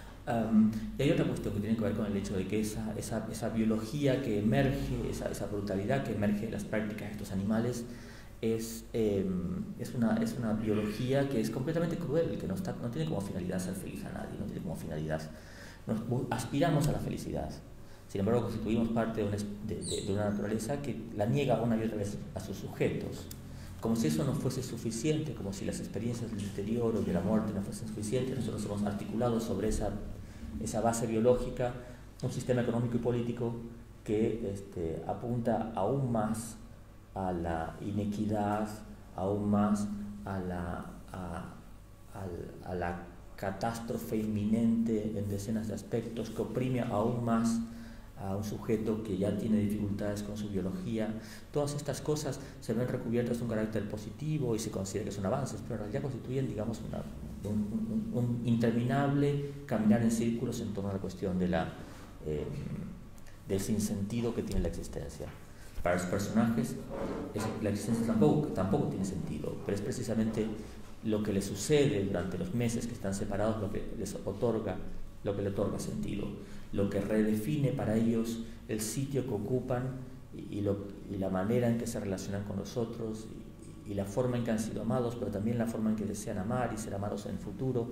Um, y hay otra cuestión que tiene que ver con el hecho de que esa, esa, esa biología que emerge, esa, esa brutalidad que emerge de las prácticas de estos animales, es, eh, es, una, es una biología que es completamente cruel, que no, está, no tiene como finalidad ser feliz a nadie, no tiene como finalidad. Nos aspiramos a la felicidad. Sin embargo, constituimos parte de una, de, de, de una naturaleza que la niega una y otra vez a sus sujetos, como si eso no fuese suficiente, como si las experiencias del deterioro y de la muerte no fuesen suficientes. Nosotros hemos articulado sobre esa, esa base biológica un sistema económico y político que este, apunta aún más a la inequidad, aún más a la, a, a, a la catástrofe inminente en decenas de aspectos, que oprime aún más a un sujeto que ya tiene dificultades con su biología. Todas estas cosas se ven recubiertas de un carácter positivo y se considera que son avances, pero en realidad constituyen, digamos, una, un, un, un interminable caminar en círculos en torno a la cuestión de la, eh, del sinsentido que tiene la existencia. Para los personajes, es, la existencia tampoco, tampoco tiene sentido, pero es precisamente lo que les sucede durante los meses que están separados lo que les otorga, lo que le otorga sentido, lo que redefine para ellos el sitio que ocupan y, y, lo, y la manera en que se relacionan con nosotros y, y la forma en que han sido amados, pero también la forma en que desean amar y ser amados en el futuro,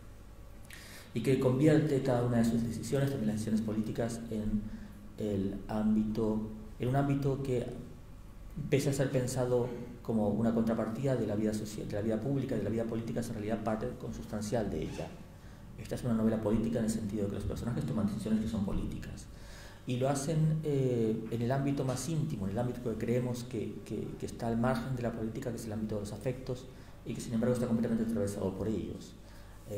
y que convierte cada una de sus decisiones, también las decisiones políticas, en el ámbito, en un ámbito que, pese a ser pensado como una contrapartida de la vida social, de la vida pública, de la vida política, es en realidad parte consustancial de ella. Esta es una novela política en el sentido de que los personajes toman decisiones que son políticas y lo hacen eh, en el ámbito más íntimo, en el ámbito que creemos que, que, que está al margen de la política, que es el ámbito de los afectos y que sin embargo está completamente atravesado por ellos. Eh,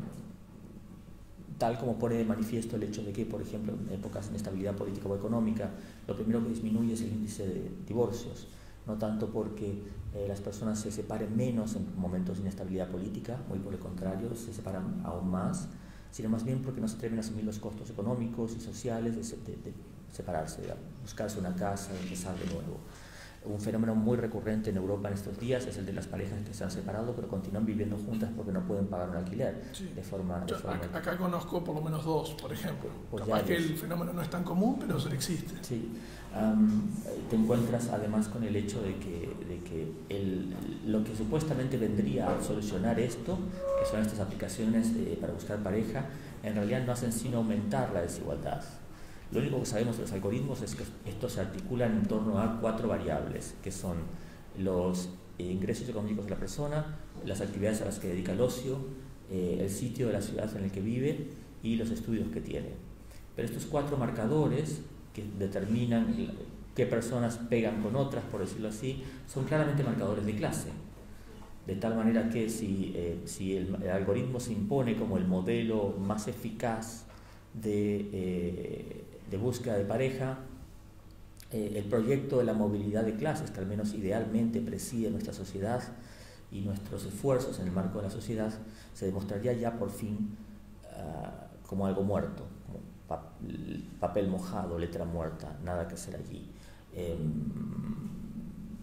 tal como pone de manifiesto el hecho de que, por ejemplo, en épocas de inestabilidad política o económica, lo primero que disminuye es el índice de divorcios, no tanto porque eh, las personas se separen menos en momentos de inestabilidad política, muy por el contrario, se separan aún más, sino más bien porque no se atreven a asumir los costos económicos y sociales de, de, de separarse, de buscarse una casa, de empezar de nuevo. Un fenómeno muy recurrente en Europa en estos días es el de las parejas que se han separado pero continúan viviendo juntas porque no pueden pagar un alquiler. Sí. de forma, de forma acá, acá conozco por lo menos dos, por ejemplo. Pues Capaz que el fenómeno no es tan común, pero existe. Sí. Um, te encuentras además con el hecho de que, de que el, lo que supuestamente vendría a solucionar esto, que son estas aplicaciones eh, para buscar pareja, en realidad no hacen sino aumentar la desigualdad. Lo único que sabemos de los algoritmos es que estos se articulan en torno a cuatro variables, que son los ingresos económicos de la persona, las actividades a las que dedica el ocio, eh, el sitio de la ciudad en el que vive y los estudios que tiene. Pero estos cuatro marcadores que determinan qué personas pegan con otras, por decirlo así, son claramente marcadores de clase. De tal manera que si, eh, si el, el algoritmo se impone como el modelo más eficaz de... Eh, de búsqueda de pareja, eh, el proyecto de la movilidad de clases, que al menos idealmente preside nuestra sociedad y nuestros esfuerzos en el marco de la sociedad, se demostraría ya por fin uh, como algo muerto, como pa papel mojado, letra muerta, nada que hacer allí. Eh,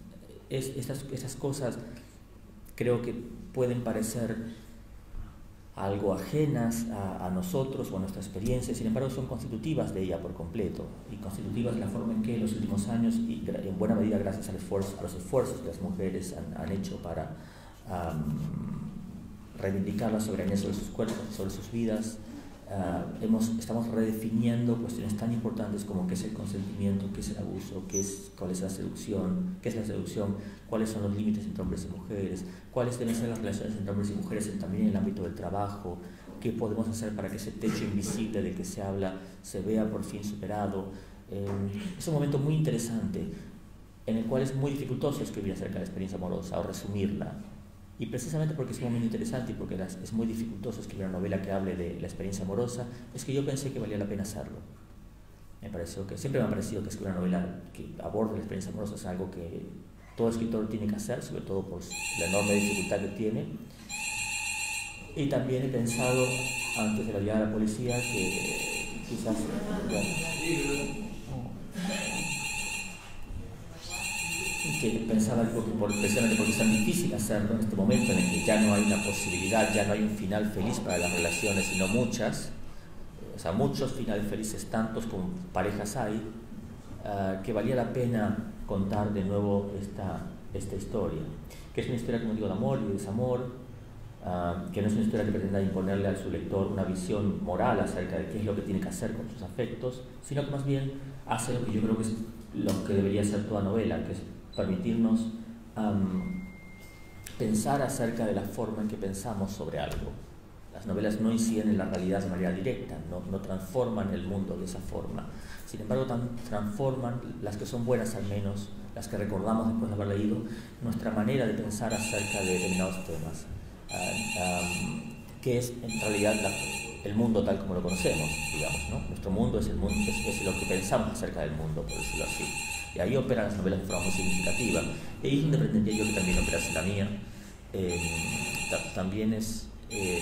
es, esas, esas cosas creo que pueden parecer algo ajenas a, a nosotros o a nuestra experiencia, sin embargo son constitutivas de ella por completo, y constitutivas de la forma en que en los últimos años, y en buena medida gracias al esfuerzo, a los esfuerzos que las mujeres han, han hecho para um, reivindicar la soberanía sobre sus cuerpos, sobre sus vidas, uh, hemos, estamos redefiniendo cuestiones tan importantes como qué es el consentimiento, qué es el abuso, qué es, cuál es la seducción, qué es la seducción, cuáles son los límites entre hombres y mujeres, cuáles deben ser las relaciones entre hombres y mujeres también en el ámbito del trabajo, qué podemos hacer para que ese techo invisible del que se habla se vea por fin superado. Eh, es un momento muy interesante en el cual es muy dificultoso escribir acerca de la experiencia amorosa o resumirla. Y precisamente porque es un momento interesante y porque es muy dificultoso escribir una novela que hable de la experiencia amorosa, es que yo pensé que valía la pena hacerlo. Me pareció que, siempre me ha parecido que escribir una novela que aborde la experiencia amorosa es algo que todo escritor tiene que hacer, sobre todo por la enorme dificultad que tiene. Y también he pensado, antes de la llegada de la policía, que quizás... Bueno, que pensaba que por, precisamente porque es tan difícil hacerlo en este momento en el que ya no hay una posibilidad, ya no hay un final feliz para las relaciones, sino muchas, o sea, muchos finales felices, tantos como parejas hay, uh, que valía la pena contar de nuevo esta, esta historia, que es una historia, como digo, de amor y de desamor, uh, que no es una historia que pretenda imponerle a su lector una visión moral acerca de qué es lo que tiene que hacer con sus afectos, sino que más bien hace lo que yo creo que es lo que debería ser toda novela, que es permitirnos um, pensar acerca de la forma en que pensamos sobre algo. Las novelas no inciden en la realidad de manera directa, no, no transforman el mundo de esa forma. Sin embargo, tan, transforman, las que son buenas al menos, las que recordamos después de haber leído, nuestra manera de pensar acerca de determinados temas, uh, um, que es en realidad la, el mundo tal como lo conocemos, digamos, ¿no? Nuestro mundo es, el mundo es, es lo que pensamos acerca del mundo, por decirlo así. Y ahí operan las novelas de forma muy significativa. Y ahí es donde pretendía yo que también operase la mía. Eh, ta también es... Eh,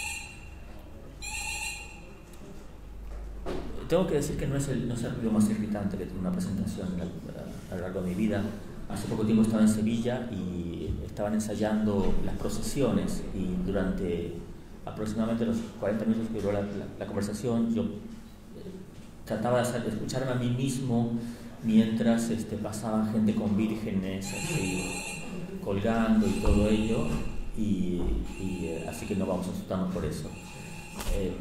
tengo que decir que no es el, no es el ruido más irritante que tiene una presentación a, a, a lo largo de mi vida. Hace poco tiempo estaba en Sevilla y estaban ensayando las procesiones, y durante aproximadamente los cuarenta minutos que duró la, la, la conversación, yo eh, trataba de, hacer, de escucharme a mí mismo mientras este, pasaba gente con vírgenes así, colgando y todo ello, y, y eh, así que no vamos a asustarnos por eso. Eh,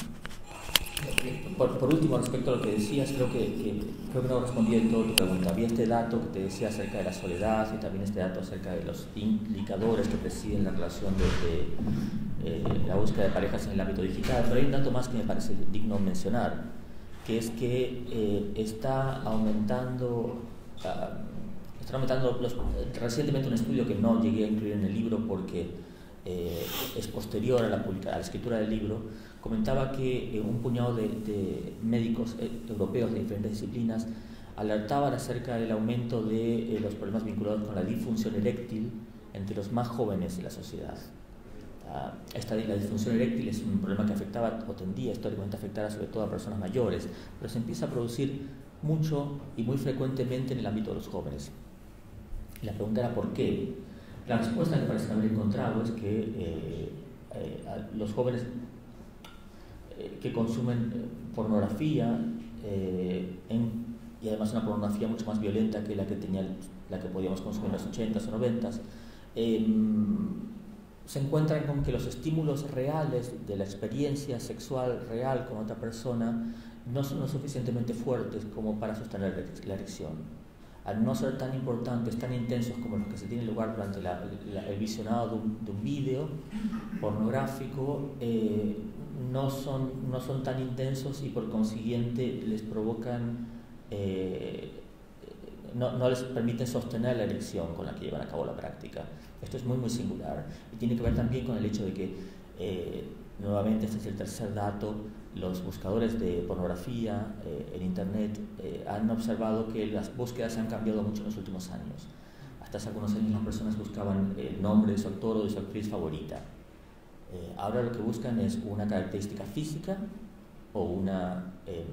por, por último, respecto a lo que decías, creo que, que, creo que no respondí del todo a tu pregunta. Había este dato que te decía acerca de la soledad y también este dato acerca de los indicadores que presiden la relación de, de eh, la búsqueda de parejas en el ámbito digital, pero hay un dato más que me parece digno mencionar, que es que eh, está aumentando, uh, están aumentando los, recientemente un estudio que no llegué a incluir en el libro porque eh, es posterior a la, a la escritura del libro, comentaba que eh, un puñado de, de médicos eh, europeos de diferentes disciplinas alertaban acerca del aumento de eh, los problemas vinculados con la disfunción eréctil entre los más jóvenes de la sociedad. Esta, la disfunción eréctil es un problema que afectaba o tendía históricamente a afectar a sobre todo a personas mayores, pero se empieza a producir mucho y muy frecuentemente en el ámbito de los jóvenes. Y la pregunta era ¿por qué? La respuesta que parece haber encontrado es que eh, eh, los jóvenes eh, que consumen pornografía eh, en, y además una pornografía mucho más violenta que la que, tenía, la que podíamos consumir en los ochentas o noventas, eh, se encuentran con que los estímulos reales de la experiencia sexual real con otra persona no son lo suficientemente fuertes como para sostener la erección. Al no ser tan importantes, tan intensos como los que se tienen lugar durante la, la, el visionado de un, de un vídeo pornográfico, eh, no, son, no son tan intensos y por consiguiente les provocan, eh, no, no les permiten sostener la erección con la que llevan a cabo la práctica. Esto es muy muy singular y tiene que ver también con el hecho de que, eh, nuevamente este es el tercer dato, los buscadores de pornografía eh, en internet eh, han observado que las búsquedas han cambiado mucho en los últimos años. Hasta hace algunos años las personas buscaban el nombre de su actor o de su actriz favorita. Eh, ahora lo que buscan es una característica física o una, eh,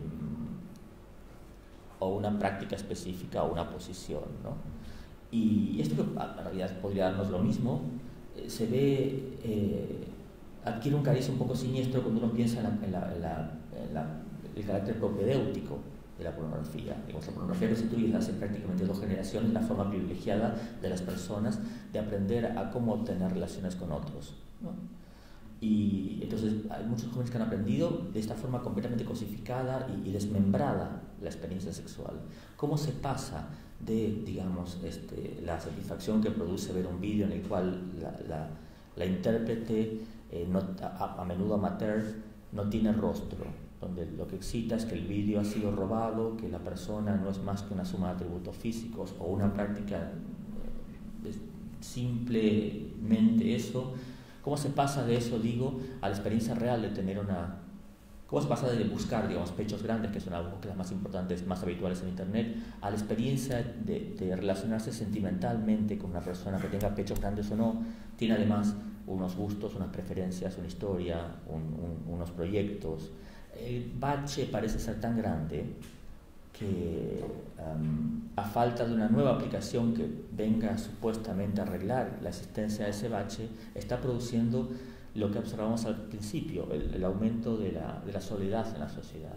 o una práctica específica o una posición, ¿no? Y esto que en realidad podría darnos lo mismo, eh, se ve, eh, adquiere un cariz un poco siniestro cuando uno piensa en, la, en, la, en, la, en la, el carácter propedéutico de la pornografía. Digamos, la pornografía constituye desde hace prácticamente dos generaciones la forma privilegiada de las personas de aprender a cómo obtener relaciones con otros, ¿no? Y entonces hay muchos jóvenes que han aprendido de esta forma completamente cosificada y, y desmembrada la experiencia sexual. ¿Cómo se pasa de, digamos, este, la satisfacción que produce ver un vídeo en el cual la, la, la intérprete, eh, no, a, a menudo amateur, no tiene rostro, donde lo que excita es que el vídeo ha sido robado, que la persona no es más que una suma de atributos físicos o una práctica eh, simplemente eso? ¿Cómo se pasa de eso, digo, a la experiencia real de tener una... ¿Cómo se pasa de buscar, digamos, pechos grandes, que son las búsquedas más importantes, más habituales en Internet, a la experiencia de, de relacionarse sentimentalmente con una persona que tenga pechos grandes o no? Tiene además unos gustos, unas preferencias, una historia, un, un, unos proyectos. El bache parece ser tan grande que um, a falta de una nueva aplicación que venga supuestamente a arreglar la existencia de ese bache, está produciendo lo que observamos al principio, el, el aumento de la, de la soledad en la sociedad.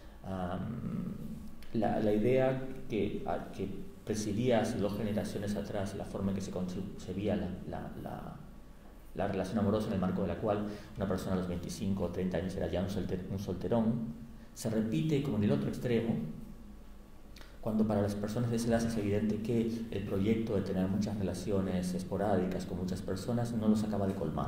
Um, la, la idea que, a, que presidía hace dos generaciones atrás la forma en que se concebía la, la, la, la relación amorosa, en el marco de la cual una persona a los veinticinco o treinta años era ya un, solter, un solterón, se repite como en el otro extremo, cuando para las personas de esa edad es evidente que el proyecto de tener muchas relaciones esporádicas con muchas personas no los acaba de colmar.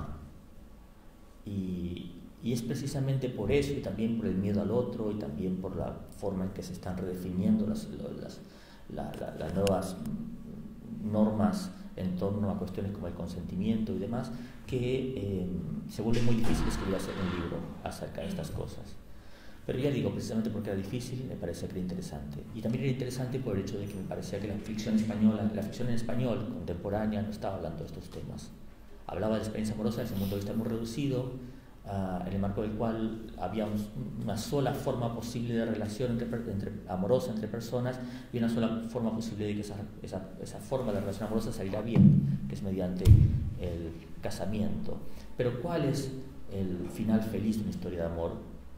Y, y es precisamente por eso, y también por el miedo al otro, y también por la forma en que se están redefiniendo las, las, la, la, las nuevas normas en torno a cuestiones como el consentimiento y demás, que eh, se vuelve muy difícil escribir un libro acerca de estas cosas. Pero ya digo, precisamente porque era difícil, me parecía que era interesante. Y también era interesante por el hecho de que me parecía que la ficción española, la ficción en español contemporánea no estaba hablando de estos temas. Hablaba de la experiencia amorosa desde un punto de vista muy reducido, uh, en el marco del cual había un, una sola forma posible de relación entre, entre, amorosa entre personas, y una sola forma posible de que esa, esa, esa forma de relación amorosa saliera bien, que es mediante el casamiento. Pero ¿cuál es el final feliz de una historia de amor?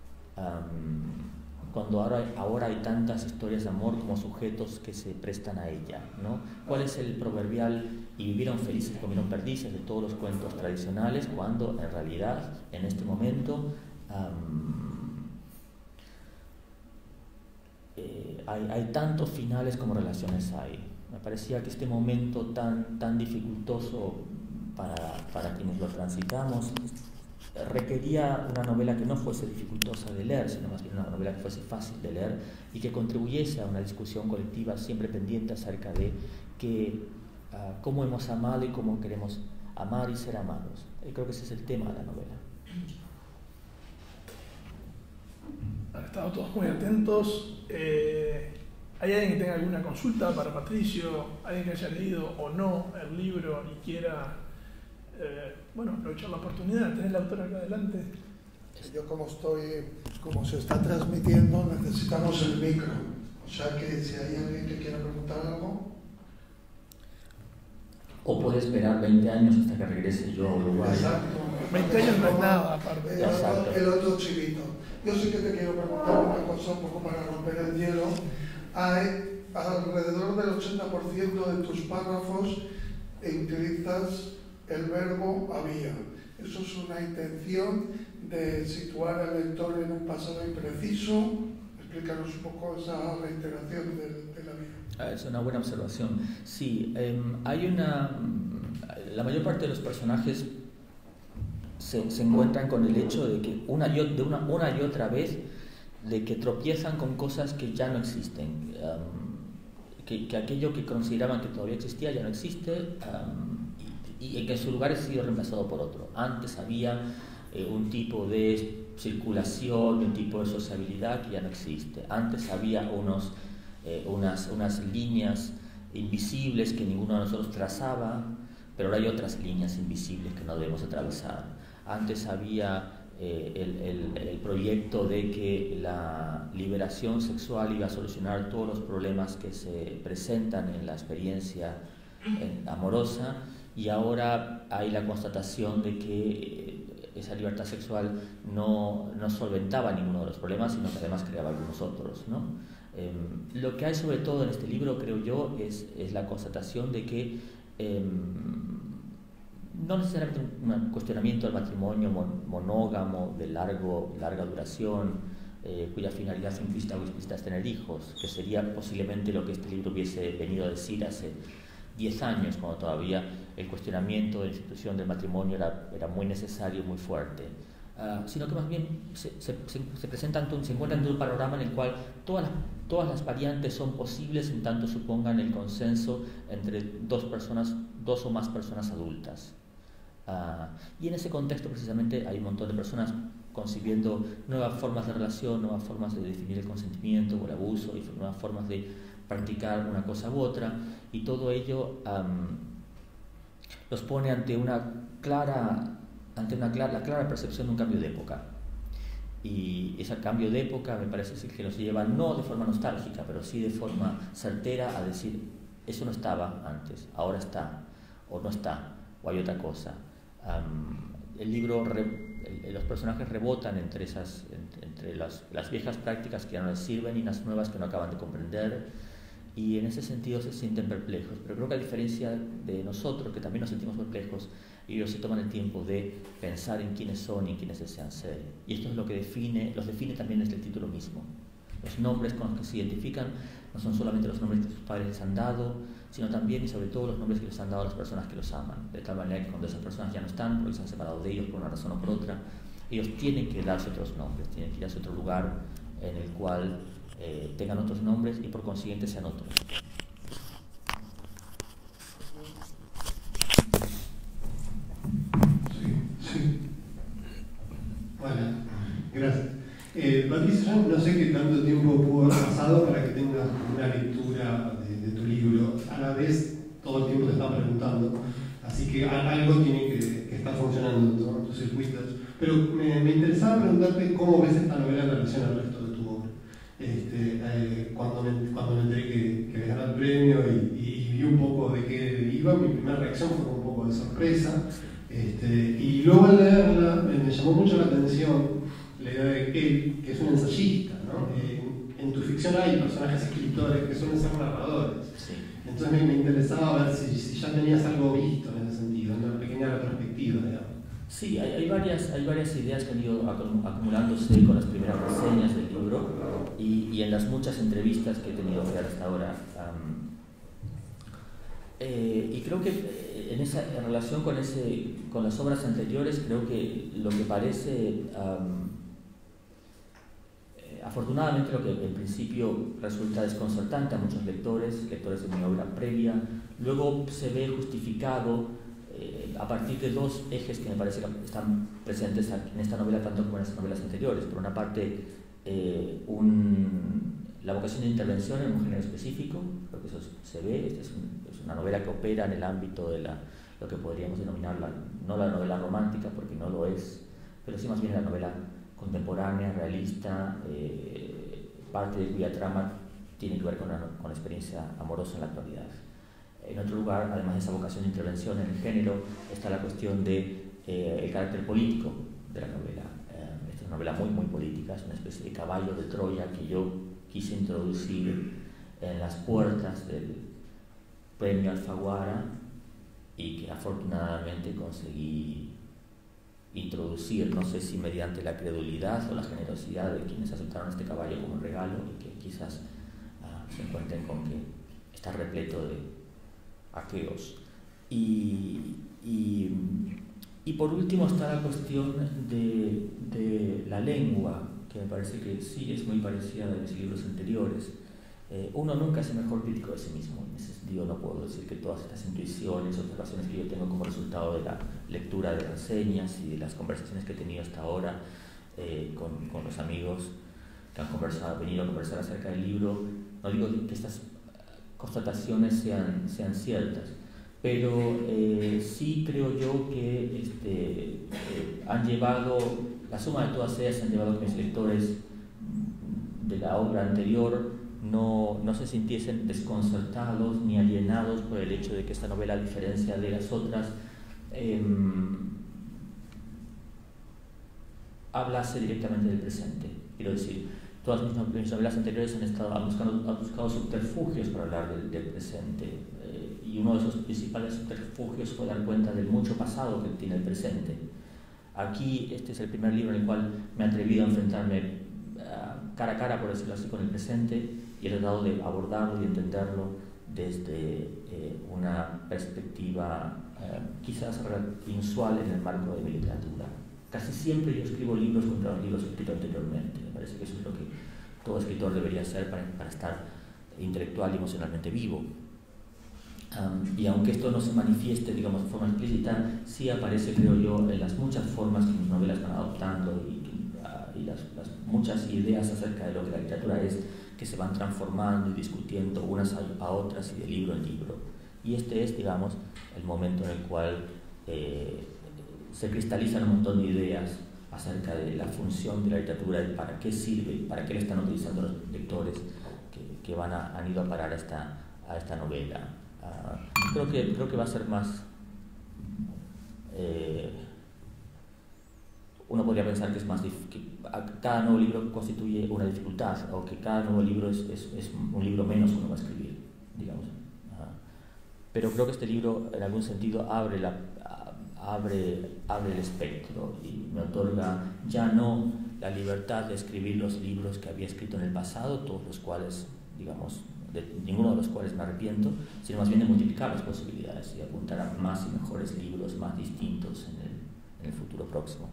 Um, cuando ahora, ahora hay tantas historias de amor como sujetos que se prestan a ella, ¿no? ¿Cuál es el proverbial "y vivieron felices y comieron perdices" de todos los cuentos tradicionales, cuando en realidad en este momento um, eh, hay, hay tantos finales como relaciones hay? Me parecía que este momento tan, tan dificultoso para, para quienes lo transitamos requería una novela que no fuese dificultosa de leer, sino más bien una novela que fuese fácil de leer y que contribuyese a una discusión colectiva siempre pendiente acerca de que, uh, cómo hemos amado y cómo queremos amar y ser amados. Y creo que ese es el tema de la novela. Han estado todos muy atentos. Eh, ¿Hay alguien que tenga alguna consulta para Patricio? ¿Alguien que haya leído o no el libro y quiera Eh, bueno, aprovechar la oportunidad? ¿Tenés la autora acá adelante? Yo como estoy, como se está transmitiendo, necesitamos el micro. O sea que si hay alguien que quiera preguntar algo... O puede esperar veinte años hasta que regrese yo a Uruguay. Exacto. veinte años no es nada, aparte. El otro, el otro chivito. Yo sí que te quiero preguntar una cosa un poco para romper el hielo. Hay alrededor del ochenta por ciento de tus párrafos e utilizas el verbo había. Eso es una intención de situar al lector en un pasado impreciso. Explícanos un poco esa reiteración de, de la vida. Es una buena observación. Sí, eh, hay una... La mayor parte de los personajes se, se encuentran con el hecho de que una y, de una, una y otra vez de que tropiezan con cosas que ya no existen. Um, que, que aquello que consideraban que todavía existía ya no existe. Um, y en que su lugar ha sido reemplazado por otro. Antes había eh, un tipo de circulación, un tipo de sociabilidad que ya no existe. Antes había unos, eh, unas, unas líneas invisibles que ninguno de nosotros trazaba, pero ahora hay otras líneas invisibles que no debemos atravesar. Antes había eh, el, el, el proyecto de que la liberación sexual iba a solucionar todos los problemas que se presentan en la experiencia en, amorosa, y ahora hay la constatación de que esa libertad sexual no, no solventaba ninguno de los problemas, sino que además creaba algunos otros, ¿no? Eh, lo que hay sobre todo en este libro, creo yo, es, es la constatación de que eh, no necesariamente un cuestionamiento del matrimonio monógamo de largo, larga duración, eh, cuya finalidad implícita o explícita es tener hijos, que sería posiblemente lo que este libro hubiese venido a decir hace diez años, cuando todavía el cuestionamiento de la institución del matrimonio era, era muy necesario, muy fuerte. Uh, sino que más bien se, se, se, presentan, se encuentran en un panorama en el cual todas las, todas las variantes son posibles en tanto supongan el consenso entre dos personas, dos o más personas adultas. Uh, y en ese contexto precisamente hay un montón de personas concibiendo nuevas formas de relación, nuevas formas de definir el consentimiento o el abuso, y nuevas formas de practicar una cosa u otra, y todo ello um, los pone ante una clara ante una clara, la clara percepción de un cambio de época. Y ese cambio de época me parece que nos lleva no de forma nostálgica, pero sí de forma certera a decir, eso no estaba antes, ahora está, o no está, o hay otra cosa. Um, el libro, re, el, los personajes rebotan entre, esas, entre, entre las, las viejas prácticas que ya no les sirven y las nuevas que no acaban de comprender, y en ese sentido se sienten perplejos. Pero creo que a diferencia de nosotros, que también nos sentimos perplejos, ellos se toman el tiempo de pensar en quiénes son y en quiénes desean ser. Y esto es lo que define, los define también desde el título mismo. Los nombres con los que se identifican no son solamente los nombres que sus padres les han dado, sino también y sobre todo los nombres que les han dado a las personas que los aman. De tal manera que cuando esas personas ya no están, porque se han separado de ellos por una razón o por otra, ellos tienen que darse otros nombres, tienen que ir a otro lugar en el cual eh, tengan otros nombres y por consiguiente sean otros. Bueno, gracias. Eh, Patricia, yo no sé qué tanto tiempo pudo haber pasado para que tengas una lectura de, de tu libro. A la vez, todo el tiempo te estaba preguntando, así que algo tiene que, que estar funcionando en tus circuitos. Pero me, me interesaba preguntarte cómo ves esta novela en relación al resto de tu obra. Este, eh, cuando, me, cuando me enteré que, que habías ganado el premio y, y vi un poco de qué iba, mi primera reacción fue un poco de sorpresa. Este, y luego al leerla me, me llamó mucho la atención la idea de que, que es un ensayista, ¿no? Eh, en tu ficción hay personajes escritores que suelen ser narradores. Sí. Entonces me, me interesaba ver si, si ya tenías algo visto en ese sentido, una pequeña retrospectiva, digamos. Sí, hay, hay, varias, hay varias ideas que han ido acumulándose con las primeras reseñas del libro y, y en las muchas entrevistas que he tenido que dar hasta ahora. Um, Eh, y creo que en, esa, en relación con, ese, con las obras anteriores, creo que lo que parece, um, eh, afortunadamente lo que en principio resulta desconcertante a muchos lectores, lectores de mi obra previa, luego se ve justificado eh, a partir de dos ejes que me parece que están presentes en esta novela tanto como en las novelas anteriores. Por una parte, eh, un... la vocación de intervención en un género específico, porque eso se ve, esta es, un, es una novela que opera en el ámbito de la, lo que podríamos denominar, la, no la novela romántica, porque no lo es, pero sí más bien la novela contemporánea, realista, eh, parte de cuya trama tiene que ver con la, con la experiencia amorosa en la actualidad. En otro lugar, además de esa vocación de intervención en el género, está la cuestión del de, eh, carácter político de la novela. Eh, esta es una novela muy, muy política, es una especie de caballo de Troya que yo quise introducir en las puertas del premio Alfaguara y que afortunadamente conseguí introducir, no sé si mediante la credulidad o la generosidad de quienes aceptaron este caballo como un regalo y que quizás uh, se encuentren con que está repleto de aqueos. Y, y, y por último está la cuestión de, de la lengua, que me parece que sí es muy parecida a mis libros anteriores. Eh, uno nunca es el mejor crítico de sí mismo. En ese sentido no puedo decir que todas estas intuiciones, observaciones que yo tengo como resultado de la lectura de reseñas y de las conversaciones que he tenido hasta ahora eh, con, con los amigos que han conversado, venido a conversar acerca del libro, no digo que estas constataciones sean, sean ciertas, pero eh, sí creo yo que este, eh, han llevado, la suma de todas ellas han llevado a que mis lectores de la obra anterior no, no se sintiesen desconcertados ni alienados por el hecho de que esta novela, a diferencia de las otras, eh, hablase directamente del presente. Quiero decir, todas mis, mis novelas anteriores han, estado, han, buscado, han buscado subterfugios para hablar del, del presente, eh, y uno de esos principales subterfugios fue dar cuenta del mucho pasado que tiene el presente. Aquí este es el primer libro en el cual me he atrevido a enfrentarme uh, cara a cara, por decirlo así, con el presente, y he tratado de abordarlo y entenderlo desde eh, una perspectiva eh, quizás inusual en el marco de mi literatura. Casi siempre yo escribo libros contra los libros escritos anteriormente. Me parece que eso es lo que todo escritor debería hacer para, para estar intelectual y emocionalmente vivo. Um, y aunque esto no se manifieste, digamos, de forma explícita, sí aparece, creo yo, en las muchas formas que mis novelas van adoptando y, uh, y las, las muchas ideas acerca de lo que la literatura es, que se van transformando y discutiendo unas a otras y de libro en libro. Y este es, digamos, el momento en el cual eh, se cristalizan un montón de ideas acerca de la función de la literatura y para qué sirve, para qué le están utilizando los lectores que, que van a, han ido a parar a esta, a esta novela. Uh, creo, que, creo que va a ser más... Eh, uno podría pensar que es más difícil, que cada nuevo libro constituye una dificultad, o que cada nuevo libro es, es, es un libro menos que uno va a escribir, digamos. Uh, pero creo que este libro, en algún sentido, abre la... Abre, abre el espectro y me otorga ya no la libertad de escribir los libros que había escrito en el pasado, todos los cuales, digamos, de ninguno de los cuales me arrepiento, sino más bien de multiplicar las posibilidades y apuntar a más y mejores libros, más distintos en el, en el futuro próximo.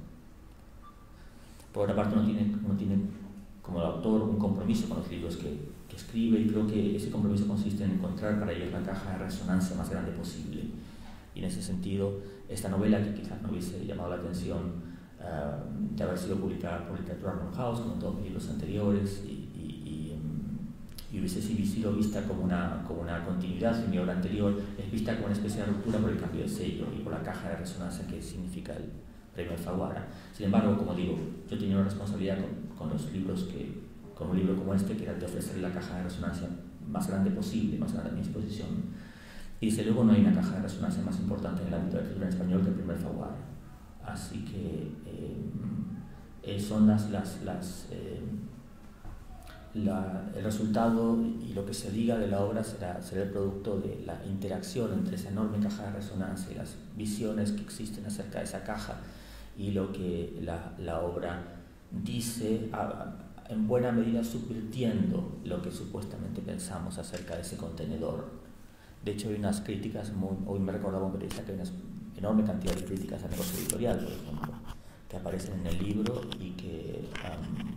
Por otra parte, uno tiene, uno tiene como autor un compromiso con los libros que, que escribe, y creo que ese compromiso consiste en encontrar para ellos la caja de resonancia más grande posible. Y en ese sentido, esta novela, que quizás no hubiese llamado la atención uh, de haber sido publicada por Literatura Random House, como todos mis libros anteriores, y, y, y, um, y hubiese sido vista como una, como una continuidad de mi obra anterior, es vista como una especie de ruptura por el cambio de sello y por la caja de resonancia que significa el premio Alfaguara. Sin embargo, como digo, yo tenía una responsabilidad con, con los libros, que, con un libro como este, que era de ofrecer la caja de resonancia más grande posible, más grande a mi disposición. Y desde luego no hay una caja de resonancia más importante en el ámbito de la escritura en español que el primer Alfaguara. Así que eh, son las, las, las, eh, la, el resultado y lo que se diga de la obra será, será el producto de la interacción entre esa enorme caja de resonancia y las visiones que existen acerca de esa caja y lo que la, la obra dice, a, en buena medida subvirtiendo lo que supuestamente pensamos acerca de ese contenedor. De hecho, hay unas críticas, muy, hoy me recordaba un periodista que hay una enorme cantidad de críticas al negocio editorial, por ejemplo, que aparecen en el libro y que um,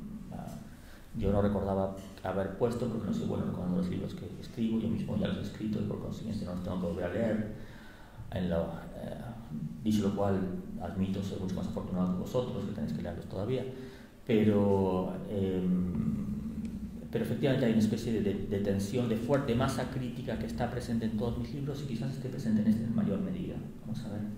uh, yo no recordaba haber puesto, porque no soy bueno recordando los libros que escribo, yo mismo ya los he escrito y por consiguiente no los tengo que volver a leer. En lo, uh, dicho lo cual, admito ser mucho más afortunado que vosotros, que tenéis que leerlos todavía, pero... Eh, Pero efectivamente hay una especie de, de, de tensión, de fuerte masa crítica que está presente en todos mis libros y quizás esté presente en este en mayor medida. Vamos a ver.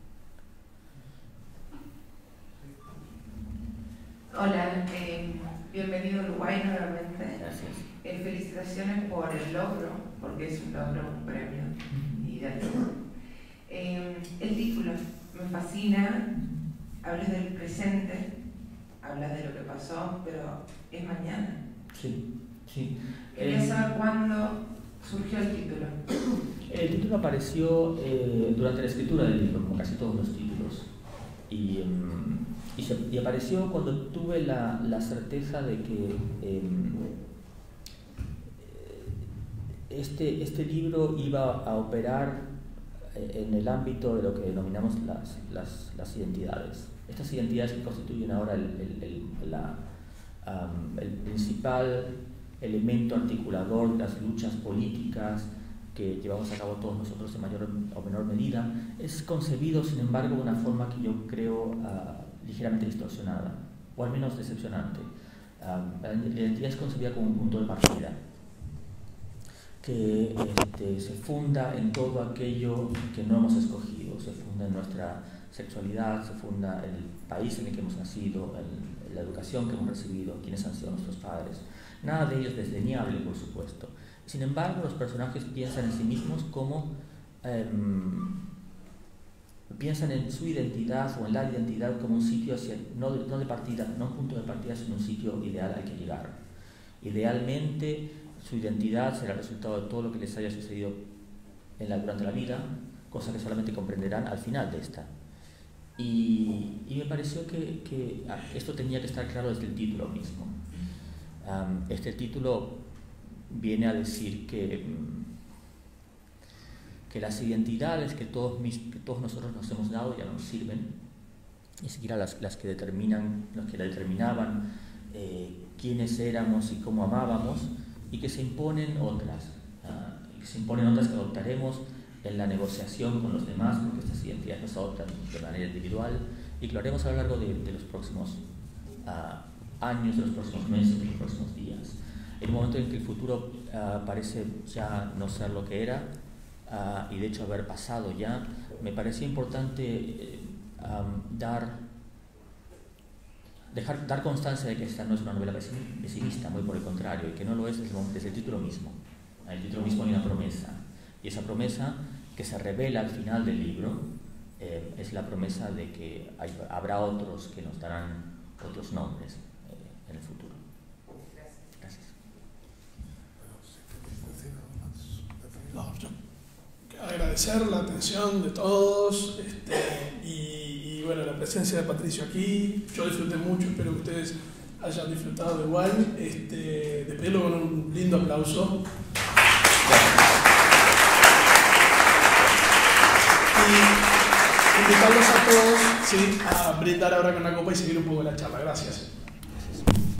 Hola, eh, bienvenido a Uruguay nuevamente. Gracias. Eh, felicitaciones por el logro, porque es un logro, un premio. Y de eh, el título me fascina, hablas del presente, hablas de lo que pasó, pero es mañana. Sí, sí. Quería eh, saber cuándo surgió el título. El título apareció eh, durante la escritura del libro, como casi todos los títulos. Y, um, y, se, y apareció cuando tuve la, la certeza de que um, este, este libro iba a operar en el ámbito de lo que denominamos las, las, las identidades. Estas identidades que constituyen ahora el, el, el, la... Um, el principal elemento articulador de las luchas políticas que llevamos a cabo todos nosotros en mayor o menor medida, es concebido, sin embargo, de una forma que yo creo uh, ligeramente distorsionada, o al menos decepcionante. Um, la identidad es concebida como un punto de partida, que este, se funda en todo aquello que no hemos escogido, se funda en nuestra sexualidad, se funda en el país en el que hemos nacido, en la educación que hemos recibido, quiénes han sido nuestros padres. Nada de ello es desdeñable, por supuesto. Sin embargo, los personajes piensan en sí mismos como, eh, piensan en su identidad o en la identidad como un sitio hacia, no, de, no de partida, no un punto de partida, sino un sitio ideal al que llegar. Idealmente, su identidad será el resultado de todo lo que les haya sucedido en la, durante la vida, cosa que solamente comprenderán al final de esta. Y, y me pareció que, que esto tenía que estar claro desde el título mismo. Um, este título viene a decir que, que las identidades que todos, mis, que todos nosotros nos hemos dado ya no nos sirven, ni siquiera las, las que determinan, las que determinaban eh, quiénes éramos y cómo amábamos, y que se imponen otras, uh, que se imponen otras que adoptaremos en la negociación con los demás, porque estas identidades nos adoptan de manera individual, y que lo haremos a lo largo de, de los próximos uh, años, de los próximos meses, de los próximos días. En un momento en que el futuro uh, parece ya no ser lo que era, uh, y de hecho haber pasado ya, me parecía importante eh, um, dar, dejar, dar constancia de que esta no es una novela pesimista, muy por el contrario, y que no lo es desde el, desde el título mismo. En el título mismo hay una promesa, y esa promesa que se revela al final del libro eh, es la promesa de que hay, habrá otros que nos darán otros nombres eh, en el futuro. Gracias. No, yo agradecer la atención de todos este, y, y bueno, la presencia de Patricio aquí. Yo disfruté mucho, espero que ustedes hayan disfrutado igual. Este, despedirlo con un lindo aplauso. Y invitarlos a todos, ¿sí?, a brindar ahora con la copa y seguir un poco la charla. Gracias.